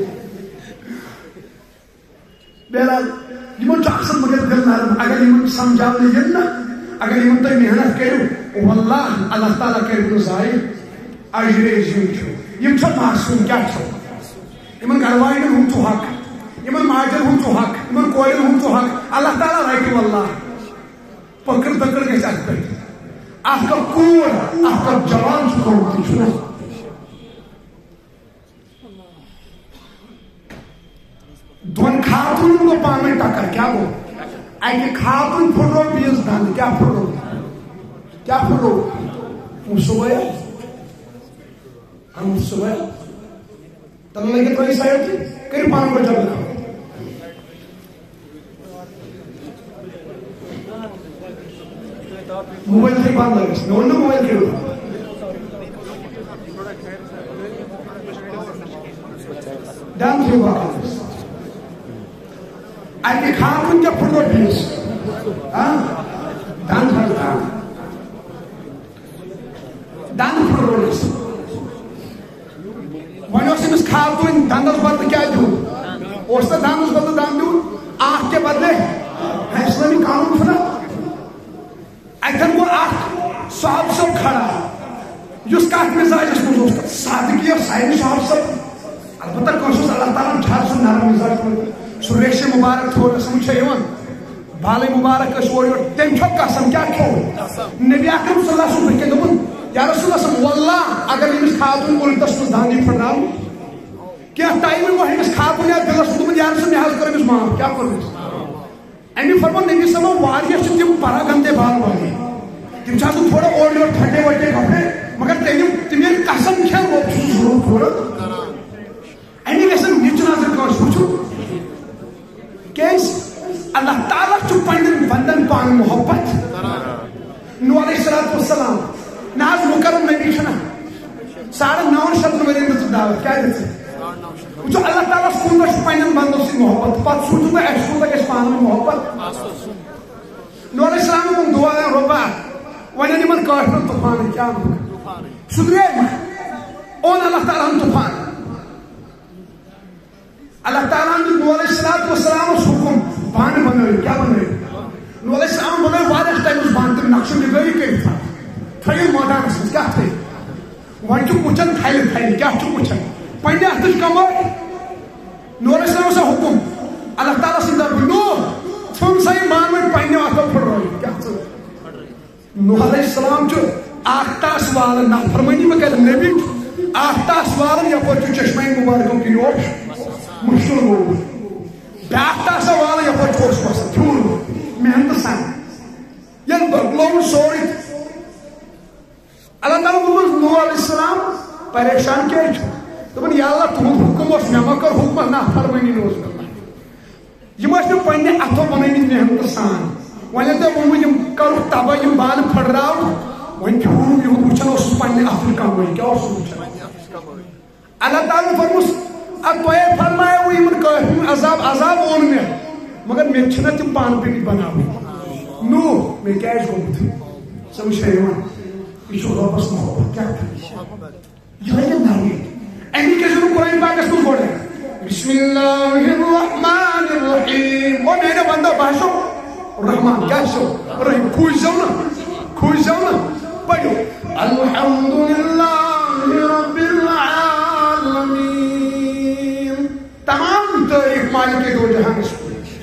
Speaker 1: بہرحال یہ اکثر مگر دل نرم اگر یہ سمجھانے ین نا اگر یہ تھی محنت کرو واللہ اللہ تعالیٰ کرو ضائع اجر عظیم یم معصوم کیا ان گھر والن ہند حق، ان ماجن ہند حق، ان کورن ہند حق اللہ تعالیٰ رٹہ واللہ. پکڑ پکڑ گھس ات پہ اخ کور اخ جوان چھوڑ دون خاتون کو پانے ٹکر کیا گو اکہ خاتون پھٹرو بیس دند کیا پھٹرو کیا پھٹرو صبح ہم صبح تم لگے کوئی سائڈ تھی کری پان کو جب لکھا موبائل سے بند لگے میں انہوں موبائل کھیلو دان تھی بات اکہ خاتون کیا پھٹرو بیس دان پھٹرو دان پھٹرو بیس ون اس خاتون دندس بدل کیا دون اس دندس بدل دند دون آنکھ کے بدلے اسلامی قانون چھنا اتن گو اخ صاحب صاحب کھڑا اس کت مزاجس مز صادقی اور سائن صاحب صاحب البتہ کوشش اللہ تعالیٰ چھڑ سو نرم مزاج سو ریش مبارک تھوڑا سمجھے یوان بالے مبارک اس اور تم چھو قسم کیا کھو نبی اکرم صلی اللہ علیہ وسلم کے دون یا رسول اللہ صلی اللہ واللہ اگر امس خاتون الٹس مز داندی پھٹراو کیا ٹائم گو امس خاتون یا دلس دون یا رسول اللہ کر امس معاف کیا کر امی فرمو نبی صلی اللہ علیہ وسلم واریہ سے تم پارا گندے بال والے تم چاہتے تھوڑا اور اور ٹھنڈے وٹے کپڑے مگر تم تمہیں قسم کیا وہ ضرور تھوڑا امی گژھن نچ نظر کٲنٛسہِ وٕچھُن کیازِ اللہ تعالیٰ چھُ پننٮ۪ن بندن پانہٕ محبت نوح علیہ الصلوۃ والسلام نہ حظ مکرم نبی چھُنا ساڑھے نو شتن ؤرین دِژٕکھ دعوت کیٛاہ دِژٕکھ وٕچھو اللہ تعالیٰ کوٗتاہ چھُ پننٮ۪ن بندو سۭتۍ محبت پتہٕ سوٗنٛچِو تُہۍ اَسہِ کوٗتاہ گژھِ پانہٕ ؤنۍ محبت نوح علیہ السلام ووٚن دعا رۄبا وۄنۍ یِمن کٲشرٮ۪ن طوفان کیٛاہ سُہ درٛاے اوٚن اللہ تعالیٰ ہن طوفان اللہ تعالیٰ نے نوح علیہ الصلوۃ والسلام حکم بانہٕ بنٲیِو کیٛاہ بنٲیِو نوح علیہ السلام بنٲو واریاہ ٹایمس بانہٕ تِم نقشہٕ نِگٲری کٔرِتھ تھٲیِو مٲدانس منٛز کیٛاہ تھٲیِو وۄنۍ چھُ وٕچھان تھلہِ تھلہِ کیٛاہ چھُ وٕچھان پننہِ اَتھٕچ کمٲے نوح علیہ السلام اوس حکم اللہ تعالیٰ سٕنٛدِ طرفہٕ نوح ژھُن سا یہِ بانہٕ وۄنۍ پننیو اَتھو پھٕٹرٲیِتھ کیٛاہ ژٕ نوح علیہ السلام چھُ اکھ تاس والان نافرمٲنی مہ کر نبی اکھ تاس والان یپٲرۍ چھُ چشمے مُبارکو کِنۍ اوس مشکل گوٚو بیٛاکھ تاسا والان یپٲرۍ چھُ اوس وسان پھیوٗر محنتہٕ سان ییٚلہِ بۄکلووُن سورُے اللہ تعالیٰ دوٚپُن نوح علیہ السلام پریشان کیٛازِ چھُ دوٚپُن یا اللہ تُہُنٛد حُکم اوس مےٚ مہ کٔر حُکمس نافرمٲنی نہٕ اوس مےٚ یِم ٲسۍ مےٚ پننہِ اَتھو بنٲومٕتۍ محنتہٕ سان وۄنۍ ییٚلہِ تۄہہِ ووٚنوٕ یِم کٔرٕکھ تباہ یِم بانہٕ پھٕٹراو وۄنۍ پھیوٗر یِہُنٛد وٕچھان اوسُس پننہِ اَتھٕچ کمٲے کیٛاہ اوسُس وٕچھان اللہ تعالیٰ فرموس اد تۄہے فرمایو یِمن کٲفِرن عذاب عذاب اوٚن مےٚ مگر مےٚ چھِنہ تِم پانہٕ پٲٹھۍ بناوٕنۍ نوح مےٚ کیٛازِ گوٚمُت ژےٚ وٕچھے یِوان یہِ چھُ رۄبس محبت کیٛاہ یِہوٚے گٔے نرمی امی کیٛازِ نہٕ قرآن پاکس منٛز گۄڈے بسم اللہ الرحمن الرحیم او میرے بندو باسو رحمان کیٛاہ چھُو رحیم کھوٗژ زیو نہٕ کھوٗژ زیو نہٕ پٔرِو الحمدللہ رب العالمین تمام تعریف مالک دو جہانس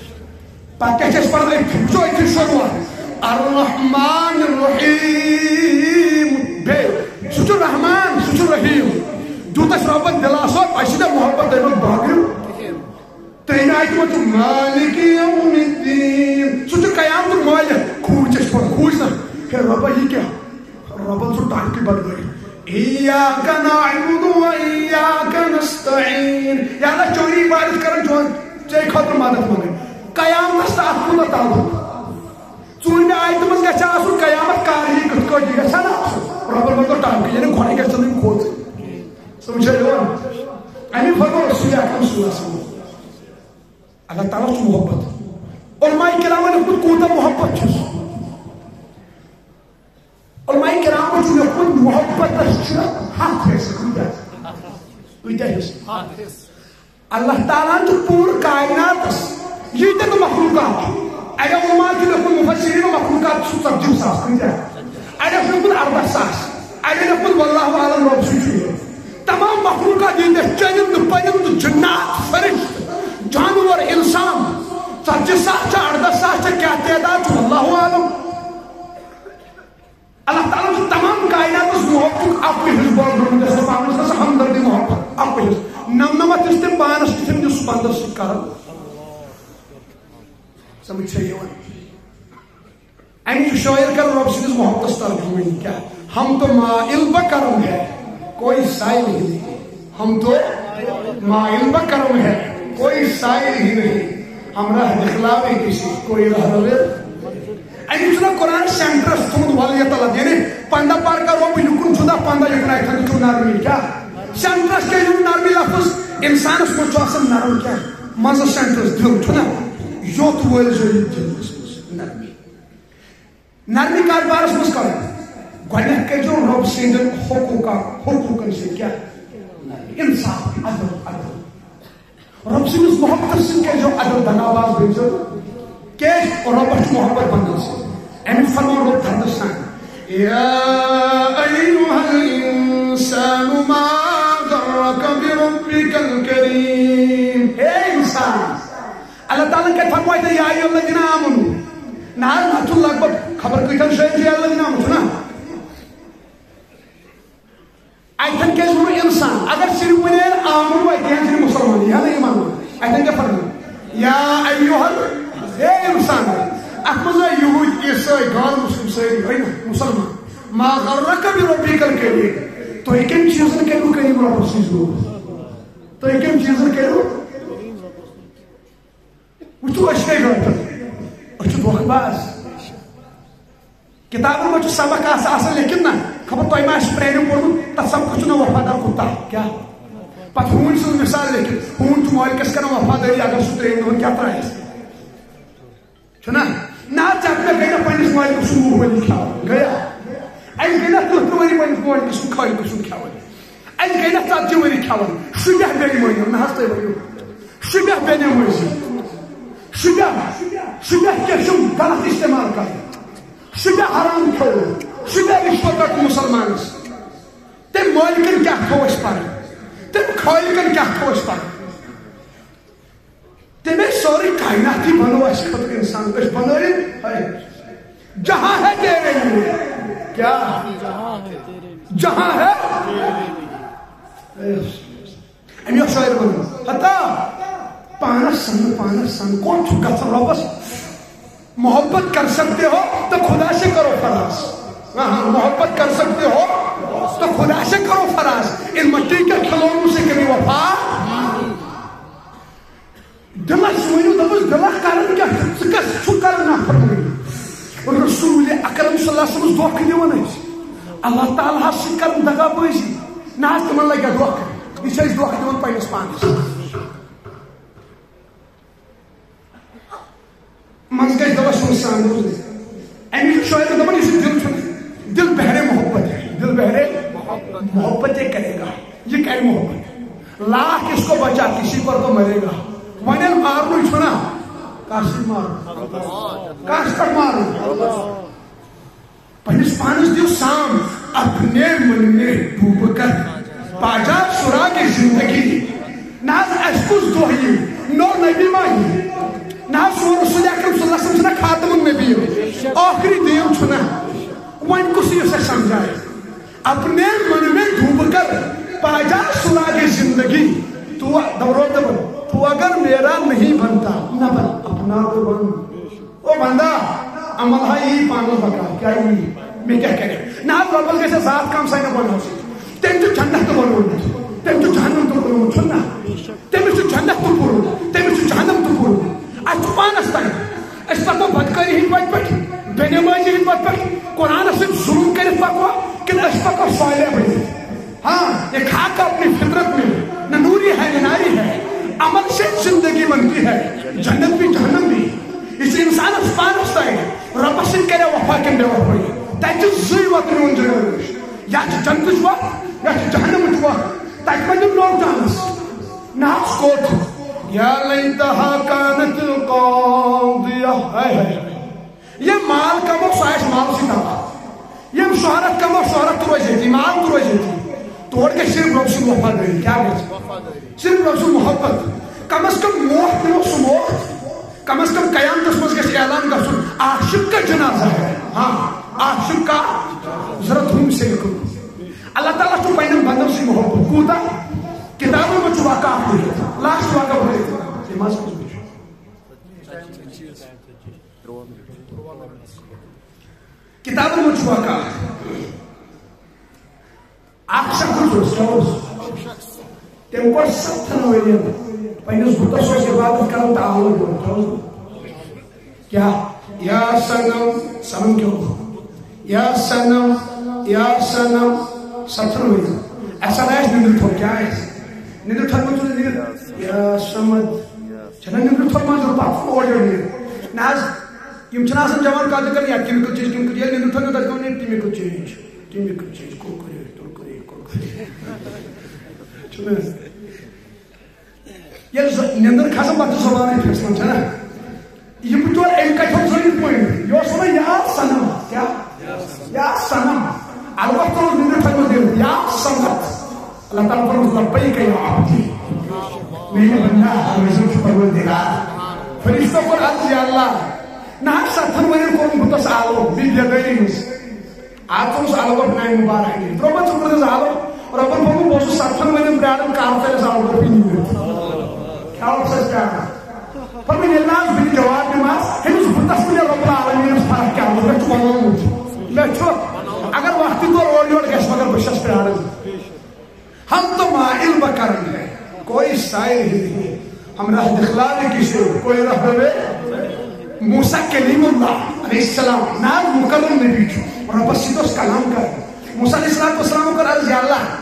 Speaker 1: پتہ کیس پڑھنا جو اتنی شروع الرحمن الرحیم بے سچو رحمان سچو رحیم دوتاش ربن دلاسو پاشیدہ محبت دیمن باقی تین آیت مجھو مالک یوم الدین سچو قیام تو مالک کھوچش پڑھ کھوچنا کہ ربا یہ کیا ربن سو ٹانک کی بد گئی ایاک نعبد و ایاک نستعین یا اللہ چوری عبادت کرن جو چاہے خطر مدد مانگے قیامت ساتھ کو تعلق ژوٗرمہِ آیتہِ منٛز گژھِ آسُن قیامت کر یی کِتھ کٲٹھۍ گژھِ نا رۄبن منٛز ٹانکہٕ یعنی گۄڈے گژھِ نہٕ یِم کھوژٕنۍ سمجھا یِوان امی فرمو رسول اکرم صلی اللہ علیہ وسلم اللہ تعالیٰ چھُ محبت علماء کرامن لیوٚکھمُت کوٗتاہ محبت چھُ سُہ علماء کرامن چھُ لیوٚکھمُت محبتس چھِ ہتھ حصہٕ کۭتیاہ کۭتیاہ حصہٕ اللہ تعالیٰ چھُ پوٗرٕ کائناتس ییٖتیاہ تہِ مخلوٗقات چھِ اگر علماء چھُ لیوٚکھمُت مفسرین مخلوٗقات چھُ ژتجی ساس کۭتیاہ اگر چھُ لیوٚکھمُت اردہ ساس اگر لیوٚکھمُت واللہ عالم رۄب سُنٛد چھُ تمام مخلوقات ییٖتیاہ چٔرِنٛدٕ پٔرِنٛدٕ جِنات فرشتہٕ جانور انسان ژتجی ساس چھِ اردہ ساس چھِ کیٛاہ تعداد چھُ واللہ عالم اللہ تعالیٰ چھُ تمام کائناتس محبتُک اکُے حصہٕ بٲگرومُت یۄس پانس گژھِ ہمدردی محبت اکُے حصہٕ نمنمتھ حصہٕ تٔمۍ پانس تہِ تٔمۍ دِژ بندس سۭتۍ کران سمجھ چھا یِوان امی شاعر کر رب سٕنٛدِس محبتس ترجمہٕ کیا ہم تو مائل بکرم ہے کوئی سائل ہی نہیں ہم تو مائل بکرم ہے کوئی سائل ہی نہیں ہم راہ دکھلاوے کسی کوئی راہ روے امی چھُنہ قرآن سینٹرس تھوٚمُت ولیت اللہ یعنی پندہ پار کا رۄب یُکُن چھُنہ پندہ یُکن اتھن چھُ نرمی کیا سینٹرس کیا یُن نرمی لفظ انسانس منٛز چھُ آسان نرم کیا منٛزس سینٹرس دل چھُنہ یوت وٲلۍ ضروٗری دلس منٛز نرمی نرمی کاربارس منٛز کرُن گۄڈنیٚتھ کٔرۍزیٚو رۄب سٕنٛدٮ۪ن حقوٗقا حقوٗقن سۭتۍ کیٛاہ انصاف عدل عدل رۄب سٕنٛدِس محبتس سۭتۍ کٔرۍزیٚو عدل دغاباز بٔنۍزیٚو کیٛازِ رۄبس چھُ محبت بنٛدن سۭتۍ امیُک فرمان روٗد دردس تام یا ایُّہا الانسان ما غرک بربک الکریم ہے انسان اللہ تعالیٰ کیا فرمائے تھے یا ایُّہا الذین آمنوا نہ نہ چھُ لگ بگ خبر کۭتیاہ جایَن چھُ یا الذین آمنوا چھُنا اتن کیٛازِ ووٚن انسان اگر صرف ونے آمن وے کینٛہہ چھِنہٕ مُسلمان یا نہ ایمان اتن کیٛاہ فرمٲے یا ایُّہا ہے انسان اتھ منٛز آے یہوٗدۍ عیٖسٲے غٲر مسلم سٲری ہے مُسلمان ما غرک بربک الکریم تُہۍ کمہِ چیٖزن کٔرِو کریم رۄبس سٕنٛز دوست تُہۍ کمہِ چیٖزن کٔرِو وٕچھو أسۍ کیٛاہ گٔے أسۍ چھِ دھوکہٕ باز کتابن منٛز چھُ سبق آسان لیکھِتھ نا خبر تۄہہِ ما آسہِ پرٛانیو پوٚرمُت تتھ سبقس چھُ ناو وفادار کُتا کیٛاہ پتہٕ ہوٗنۍ سٕنٛز مثال لیکھِتھ ہوٗن چھُ مٲلکس کران وفادٲری اگر سُہ ترٛیٚیِم دۄہن کیٛاہ ترٛایس چھُنا نہ حظ ژےٚ مےٚ گٔے نہ پننِس مٲلکس سُنٛد وُہ ؤری کھٮ۪وان گٔیا اَسہِ گٔے نہ تٕرٛہ ؤری پننِس مٲلکس سُنٛد خٲلقہٕ سُنٛد کھٮ۪وان اَسہِ گٔے نہ ژتجی ؤری کھٮ۪وان شُبیہ بے مٲنِو نہ حظ تُہۍ ؤنِو شُبیہ بے نمٲزی شُبیہ شُبیہ کیٛاہ چھُم غلط استعمال کران شُبیہ حرام کھیوٚو شُبیہ رِشوت رٔٹ مُسلمانس تٔمۍ مٲلکن کیٛاہ تھوٚو اَسہِ پرٕنۍ تٔمۍ خٲلقن کیٛاہ تھوٚو اَسہِ پرٕنۍ تٔمۍ سورُے کائناتی بنوو اَسہِ خٲطرٕ انسان أسۍ بنٲیِن جہاں ہے تیرے لیے کیا جہاں ہے امیُک شاعر بنو ہتا پانس سن پانس سن کون چھُ گژھان رۄبس محبت کر سکتے ہو تو خدا سے کرو فراز محبت کر سکتے ہو تو خدا سے کرو فراز ان مٹی کے کھلونوں سے کبھی وفا دلس ونیو دپس دلس کرن کیا ژٕ کس چھُ کران نافرمٲنی رسول اکرم صلی اللہ علیہ وسلم دھوکہٕ دِوان ٲسۍ اللہ تعالیٰ ہس سۭتۍ کران دغا بٲزی نہ حظ تِمن لگیا دھوکہٕ یہِ چھِ أسۍ دھوکہٕ دِوان پننِس پانس منٛز گژھِ دۄہس انسان روزٕنۍ امیُک شاعر دپان یُس یہِ دل چھُ دل بہرے محبت ہے دل بہرے محبت یہ کرے گا یہ کرے محبت لاکھ اس کو بچا کسی پر تو مرے گا ونن مارنُے چھُنا کس سۭتۍ مارُن کس پٮ۪ٹھ مارُن پننِس پانس دِیو سام اپنے من میں ڈوب کر پاجا سراغ زندگی نہ حظ اَسہِ کُس دۄہ یی نوٚو نبی ما یی نہ سون رسول اکرم صلی اللہ علیہ وسلم خاتم النبی آخری دین چھنا ون کس یہ سمجھائے اپنے من میں ڈوب کر پاجا سراغ زندگی تو دورو دبر تو اگر میرا نہیں بنتا نہ بن اپنا تو بن او بندہ عمل ہے یہ پانو بکا کیا ہوئی میں کیا کرے نہ ربل کے ذات کام سائنہ بنا سی تم تو جنت تو بنو تم تو جہنم تو بنو چھنا تم تو جنت تو بنو تم تو جہنم تو بنو اچ پانس تائیں اس پکو بدکاری ہی پٹ پٹ بے نمازی ہی پٹ پٹ قرآن سے ظلم کرے پکو کہ اس پکو صالح بنے ہاں یہ خاک اپنی فطرت میں نہ نوری ہے نہ ناری ہے عمل سے زندگی بنتی ہے جنت بھی جہنم بھی اس لیے انسان اس پانس تائیں رب سن کرے وفا کن بے وفائی تاکہ زی وقت نون جنوش یا جنت جوا یا جہنم جوا تاکہ میں جب لوگ جانس ناس کوت یا لیتہا کانت القاضیہ یہ مال کمو سائش مال سی تھا یہ شہرت کمو شہرت تو روزی تھی مال تو روزی تھی توڑ کے صرف رب سے وفاداری کیا گئی صرف رب سے محبت کم از کم موت میں اس موت کم از کم قیامت اس مجھ کے اعلان کر سن عاشق کا جنازہ ہے ہاں عاشق کا ضرورت ہوں سے لکھو اللہ تعالیٰ تو پہنے بندر سے محبت کوتا کتابوں میں چوا کا آپ ہوئی لاسٹ واقع ہوئے تھے نماز کچھ بھی کتابوں میں چوا کا آپ شخص شخص تم کو ستن ہوئی پہنے بھوتا سوچ کے بعد کرم تعاون کرو کیا یا سنم سنم کیوں یا سنم یا سنم ستن ہوئی ایسا نہیں نندر تھو کیا ہے نندر تھو میں تجھے نندر یا سمد چھنا نندر تھو میں جو پاک کو اوڑی ہوئی ناز یم چھنا سن جوان کا ذکر یا کیم کو چیز کیم کو چیز نندر تھو میں درکو نہیں تیمی کو چیز تیمی کو چیز کو کرے تو کرے کو کرے چھنا یہ نندر کھاسم بات زبان ہے فیصلہ چھنا یہ بطور ایک کٹھو زنی پوائنٹ یہ سنا یا سنم کیا یا سنم الوقت تو نندر تھو میں یا سمت اللہ تعالیٰ فرمت لبیک یا عبدی میرے بندہ ہمیشہ کی پروردگار فرشتوں پر عرض یا اللہ نہ ستن ونی کون بتس آلو بی بیدائیس آتوس آلو پر نائی مبارک نہیں ربط سکردس آلو ربط فرمو بوسو ستن ونی بریادم کارتر آلو پر پینی کیا ہوتا سچ کیا فرمی اللہ بی جواب نماز ہمس بتس مجھے رب العالمین اس فرق کیا ہوتا میں چھو میں چھو اگر وقتی تو روڑی وڑ گیس مگر بشش پر آرز ہم تو مائل بکرن ہے کوئی سائل ہی نہیں ہم راہ دخلانے کسی کوئی راہ دوے موسیٰ کلیم اللہ علیہ السلام نار مکرم نبی چھو اور رب سیدوس کلام کر موسیٰ علیہ السلام کر عرض یا اللہ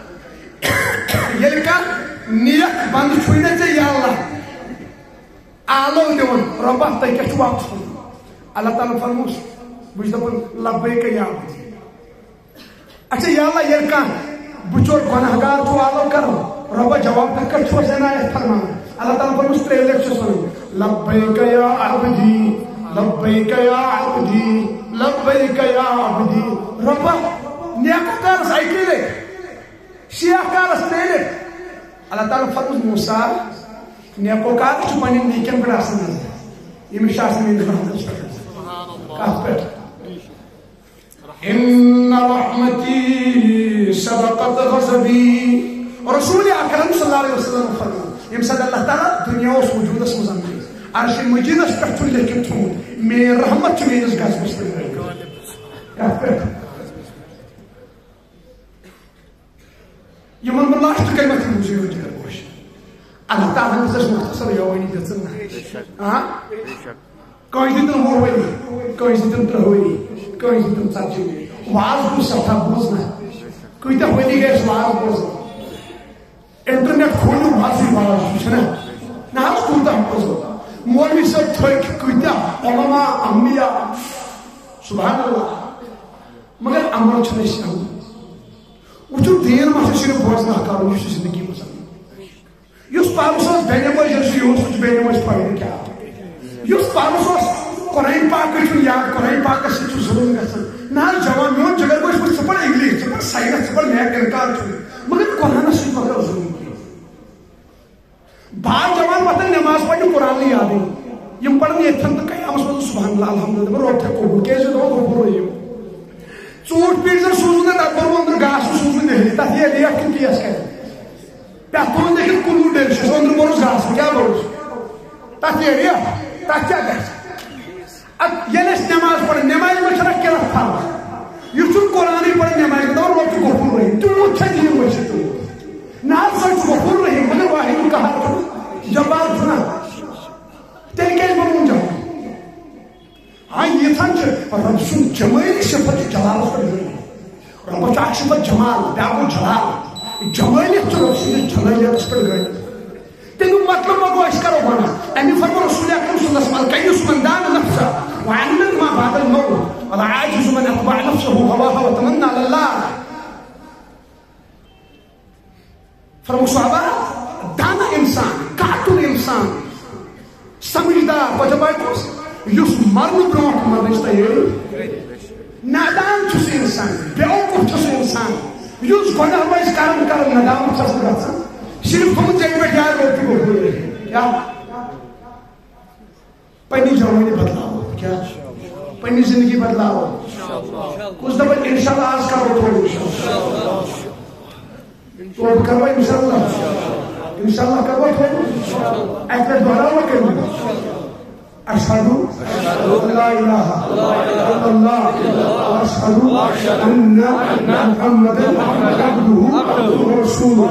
Speaker 1: یہ لکھا نیک بند چھوئنے چاہے یا اللہ آلو دیون رب تائی کیا چھو واپس کرو اللہ تعالیٰ فرموس بجھتا پر لبیک یا عبدی اچھا یا اللہ یہ لکھا بچور گناہگار تو آلو کرو رب جواب کر چھو سینا ہے فرمانا اللہ تعالیٰ پر مجھ تریلے چھو سنو لبیک یا عبدی لبیک یا عبدی لبیک یا عبدی رب نیکو کارس آئیکی لے شیعہ کارس لے لے اللہ تعالیٰ فرموز موسیٰ نیکو کارس چھو پانی نیکن پر آسن نظر یہ میں شاہ سنین دکھانا کہا پیٹ ان رحمتی سبقت غضبی رسول اکرم صلی اللہ علیہ وسلم فرمو یم صد اللہ تعالیٰ دنیا اس وجود اس مزمین عرش مجید اس پر چھو لیکن تھوڑ میرے رحمت چھو میرے گاز بس پر کہا پیٹ یہ من اللہ تو کلمت موزی ہو جگر گوش اللہ تعالیٰ نے اس مختصر یوینی دیتنا کوئی دیتن ہوئی کوئی دیتن ترہوئی کوئی دیتن ساتھی واز بوز ساتھا بوزنا کوئی تا ہوئی گئے اس واز بوزنا انٹرنیٹ کھولو واضی واضی چھنا نا ہم کھولتا ہم بوزو مولوی سب تھوک کوئی تا علماء انبیاء سبحان اللہ مگر عمل چھنے سے ہم وچو دین ماسے صرف بوزنا کارو یہ زندگی مزا یس پارسوس بینی موز جرسی یوز کچھ بینی موز پڑھنے کیا یس پارسوس قرآن پاک چھو یاد قرآن پاک سے چھو ظلم گسن نا جوان میون جگر کوئی اس سپر انگلیس سپر سائنس سپر میک انکار چھو مگر قرآن سے مگر ظلم کی بعد جوان وطن نماز پڑھنے قرآن لی یاد ہے یہ پورن یتھن تو قیامس من سبحان اللہ الحمدللہ روب تھے قبول کیسے دو قبول رہی ہو ژوٗنٛٹھ پیٖٹ زن سوٗزُن نہٕ تتھ بوٚر أنٛدرٕ گاسہٕ سوٗزُن دہلی تتھ یہِ ریٹ کِنہٕ کیس کرِ تتھ تُلُن لیکھِتھ کُنوُہ ڈیلشس أنٛدرٕ بوٚرُس گاسہٕ کیٛاہ بوٚرُس تتھ یہِ ریٹ تتھ کیٛاہ گژھِ اد ییٚلہِ أسۍ نٮ۪ماز پران نٮ۪مازِ منٛز چھنہ کینٛہہ فرق یہِ چھُنہٕ قرآنٕے پران نٮ۪مازِ دپان روب چھُ غفور رحیٖم تیوٗت چھا دیٖن ؤسِتھ تیوٗت نہ حظ سۄ چھُ غفور رحیٖم مگر واحد قہار چھُنہٕ جبار چھُنہ تیٚلہِ کیٛازِ بنوُن جبار ہاں یتھن رب سن جمٲلی صفت جلالس پہ رب اکھ صفت جمال بیاکھ گوٚو جلال جمٲلیت چھُ رب سٕنٛدِس جلٲلیتس پٮ۪ٹھ گٔنڈِتھ تمیُک مطلب ما گوٚو أسۍ کرو بنا امی فرمو رسول اکرم صلی اللہ علیہ وسلم کیس من دان نفسه وعلم ما بعد الموت ولا عاجز من اتبع نفسه هواها وتمنى على الله فرمو صحابہ دانا انسان قاتل انسان سمجھدار بجبائی کوس یُس مرنہٕ برونٛٹھ مرنٕچ تیٲری نادان چھُ سُہ انسان بیوقوٗف چھُ سُہ انسان یُس گۄناہ وٲسۍ کران کران ندامت چھس نہٕ گژھان صرف تھوٚمُت ژےٚ پٮ۪ٹھ یاد روب تہِ غفور کیٛاہ پننہِ جوانی بدلاوو کیٛاہ پننہِ زندگی بدلاوو کُس دپان انشاء اللہ آز کرو توبہ توبہ کرو انشاء اللہ انشاء اللہ کرو توبہ اکہِ لٹہِ دہراوا کٔرمٕتۍ أشهد أن لا إله إلا الله وأشهد أن محمدا عبده ورسوله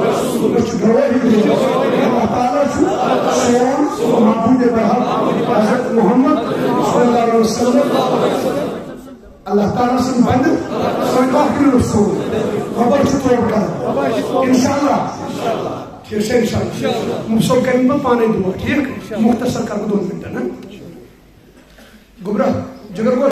Speaker 1: الله تعالى سون معبود برحق حضرت محمد صلى الله عليه وسلم الله تعالى سن بند سن آخر رسول خبر چطور کر انشاءاللہ ٹھیک سے انشاءاللہ مفصل کریں گے پانے دعا ٹھیک مختصر کر دو منٹ نا گمراہ جگر